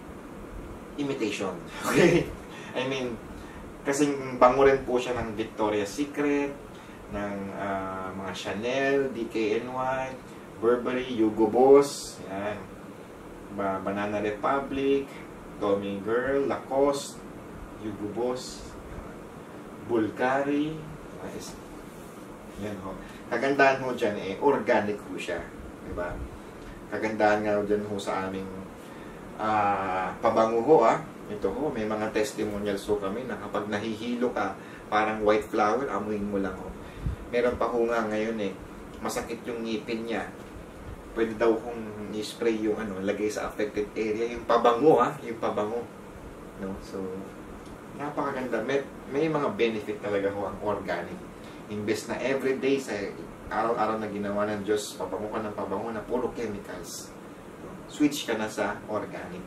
Speaker 2: imitation. Okay? I mean, kasing bango rin po siya ng Victoria's Secret, ng mga Chanel, DKNY, Burberry, Hugo Boss, yan. Banana Republic, Tommy Girl, Lacoste, Hugo Boss, Bulgari, yan ho. Kagandahan ho dyan organic ho siya. Diba? Kagandahan nga ho dyan ho sa aming pabango ho Ito ho, may mga testimonials ho kami na kapag nahihilo ka, parang white flower, amuin mo lang ho. Meron pa ho nga ngayon masakit yung ngipin niya. Pwede daw kong i-spray yung lagay sa affected area, yung pabango yung pabango. No? So, napakaganda. May mga benefit talaga ho ang organic. Imbes na everyday sa araw-araw na ginawa ng Diyos, pabango ka ng pabango na puro chemicals. Switch ka na sa organic.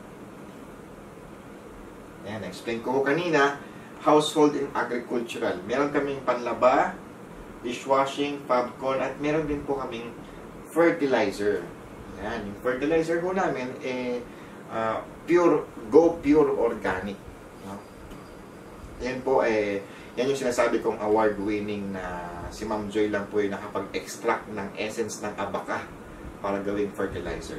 Speaker 2: Ayan, explain ko kanina, household and agricultural. Meron kaming panlaba, dishwashing, Fabcon, at meron din po kaming fertilizer. Ayan, yung fertilizer ho namin pure organic. No? Yan po yan yung sinasabi kong award-winning na si Ma'am Joy lang po yung nakapag-extract ng essence ng abaka para gawing fertilizer.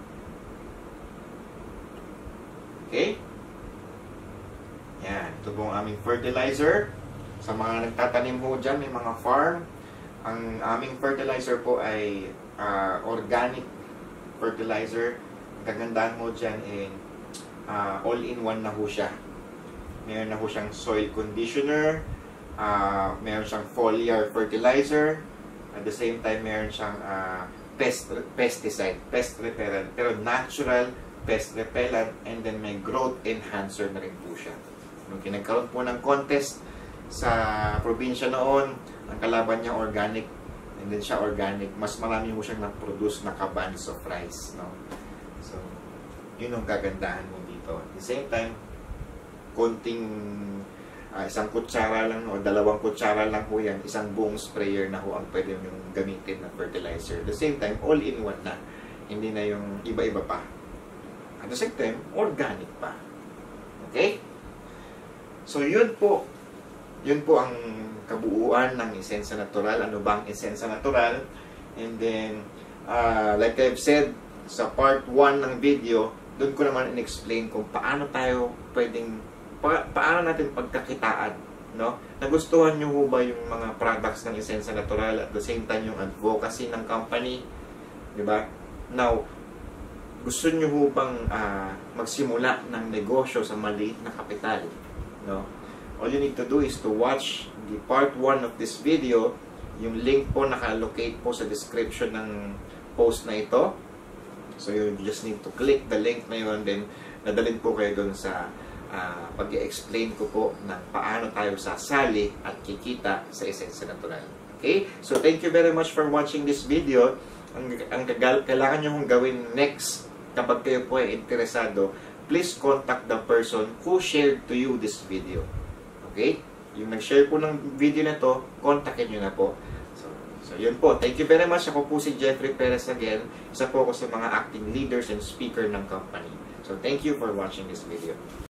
Speaker 2: Okay? Yan. Ito po ang aming fertilizer. Sa mga nagtatanim ho dyan, may mga farm. Ang aming fertilizer po ay organic fertilizer. Kagandahan mo dyan all-in-one na ho siya. Meron na ho siyang soil conditioner, meron siyang foliar fertilizer, at the same time meron siyang pesticide, pest repellent, pero natural pest repellent, and then may growth enhancer na rin po siya. Nung kinagkaroon po ng contest sa probinsya noon, ang kalaban niya organic, and then siya organic, mas marami mo siyang na-produce na kabans of rice. No? So, yun ang kagandahan mo dito. At the same time, konting isang kutsara lang o 2 kutsara lang po yan, isang buong sprayer na ho ang pwede yung gamitin na fertilizer. At the same time, all-in-one na. Hindi na yung iba-iba pa. At the same time, organic pa. Okay? So, yun po ang kabuuan ng Esensya Natural. Ano ba ang Esensya Natural? And then, like I've said, sa part 1 ng video, doon ko naman in-explain kung paano tayo pwedeng paano natin pagkakitaan, no? Nagustuhan nyo ho ba yung mga products ng Esensya Natural at the same time yung advocacy ng company, di ba? Now, gusto nyo ho bang magsimula ng negosyo sa maliit na kapital, no? All you need to do is to watch the part 1 of this video. Yung link po naka-allocate po sa description ng post na ito. So you just need to click the link na yun, then nadalhin po kayo doon sa pag-i-explain ko po ng paano tayo sasali at kikita sa Esensya Natural. Okay? So, thank you very much for watching this video. Ang kailangan nyo mong gawin next kapag kayo po ay interesado, please contact the person who shared to you this video. Okay? Yung nag-share po ng video na to, kontakin nyo na po. So, yun po. Thank you very much. Ako po si Jeffrey Perez again. Isa po ako sa mga acting leaders and speaker ng company. So, thank you for watching this video.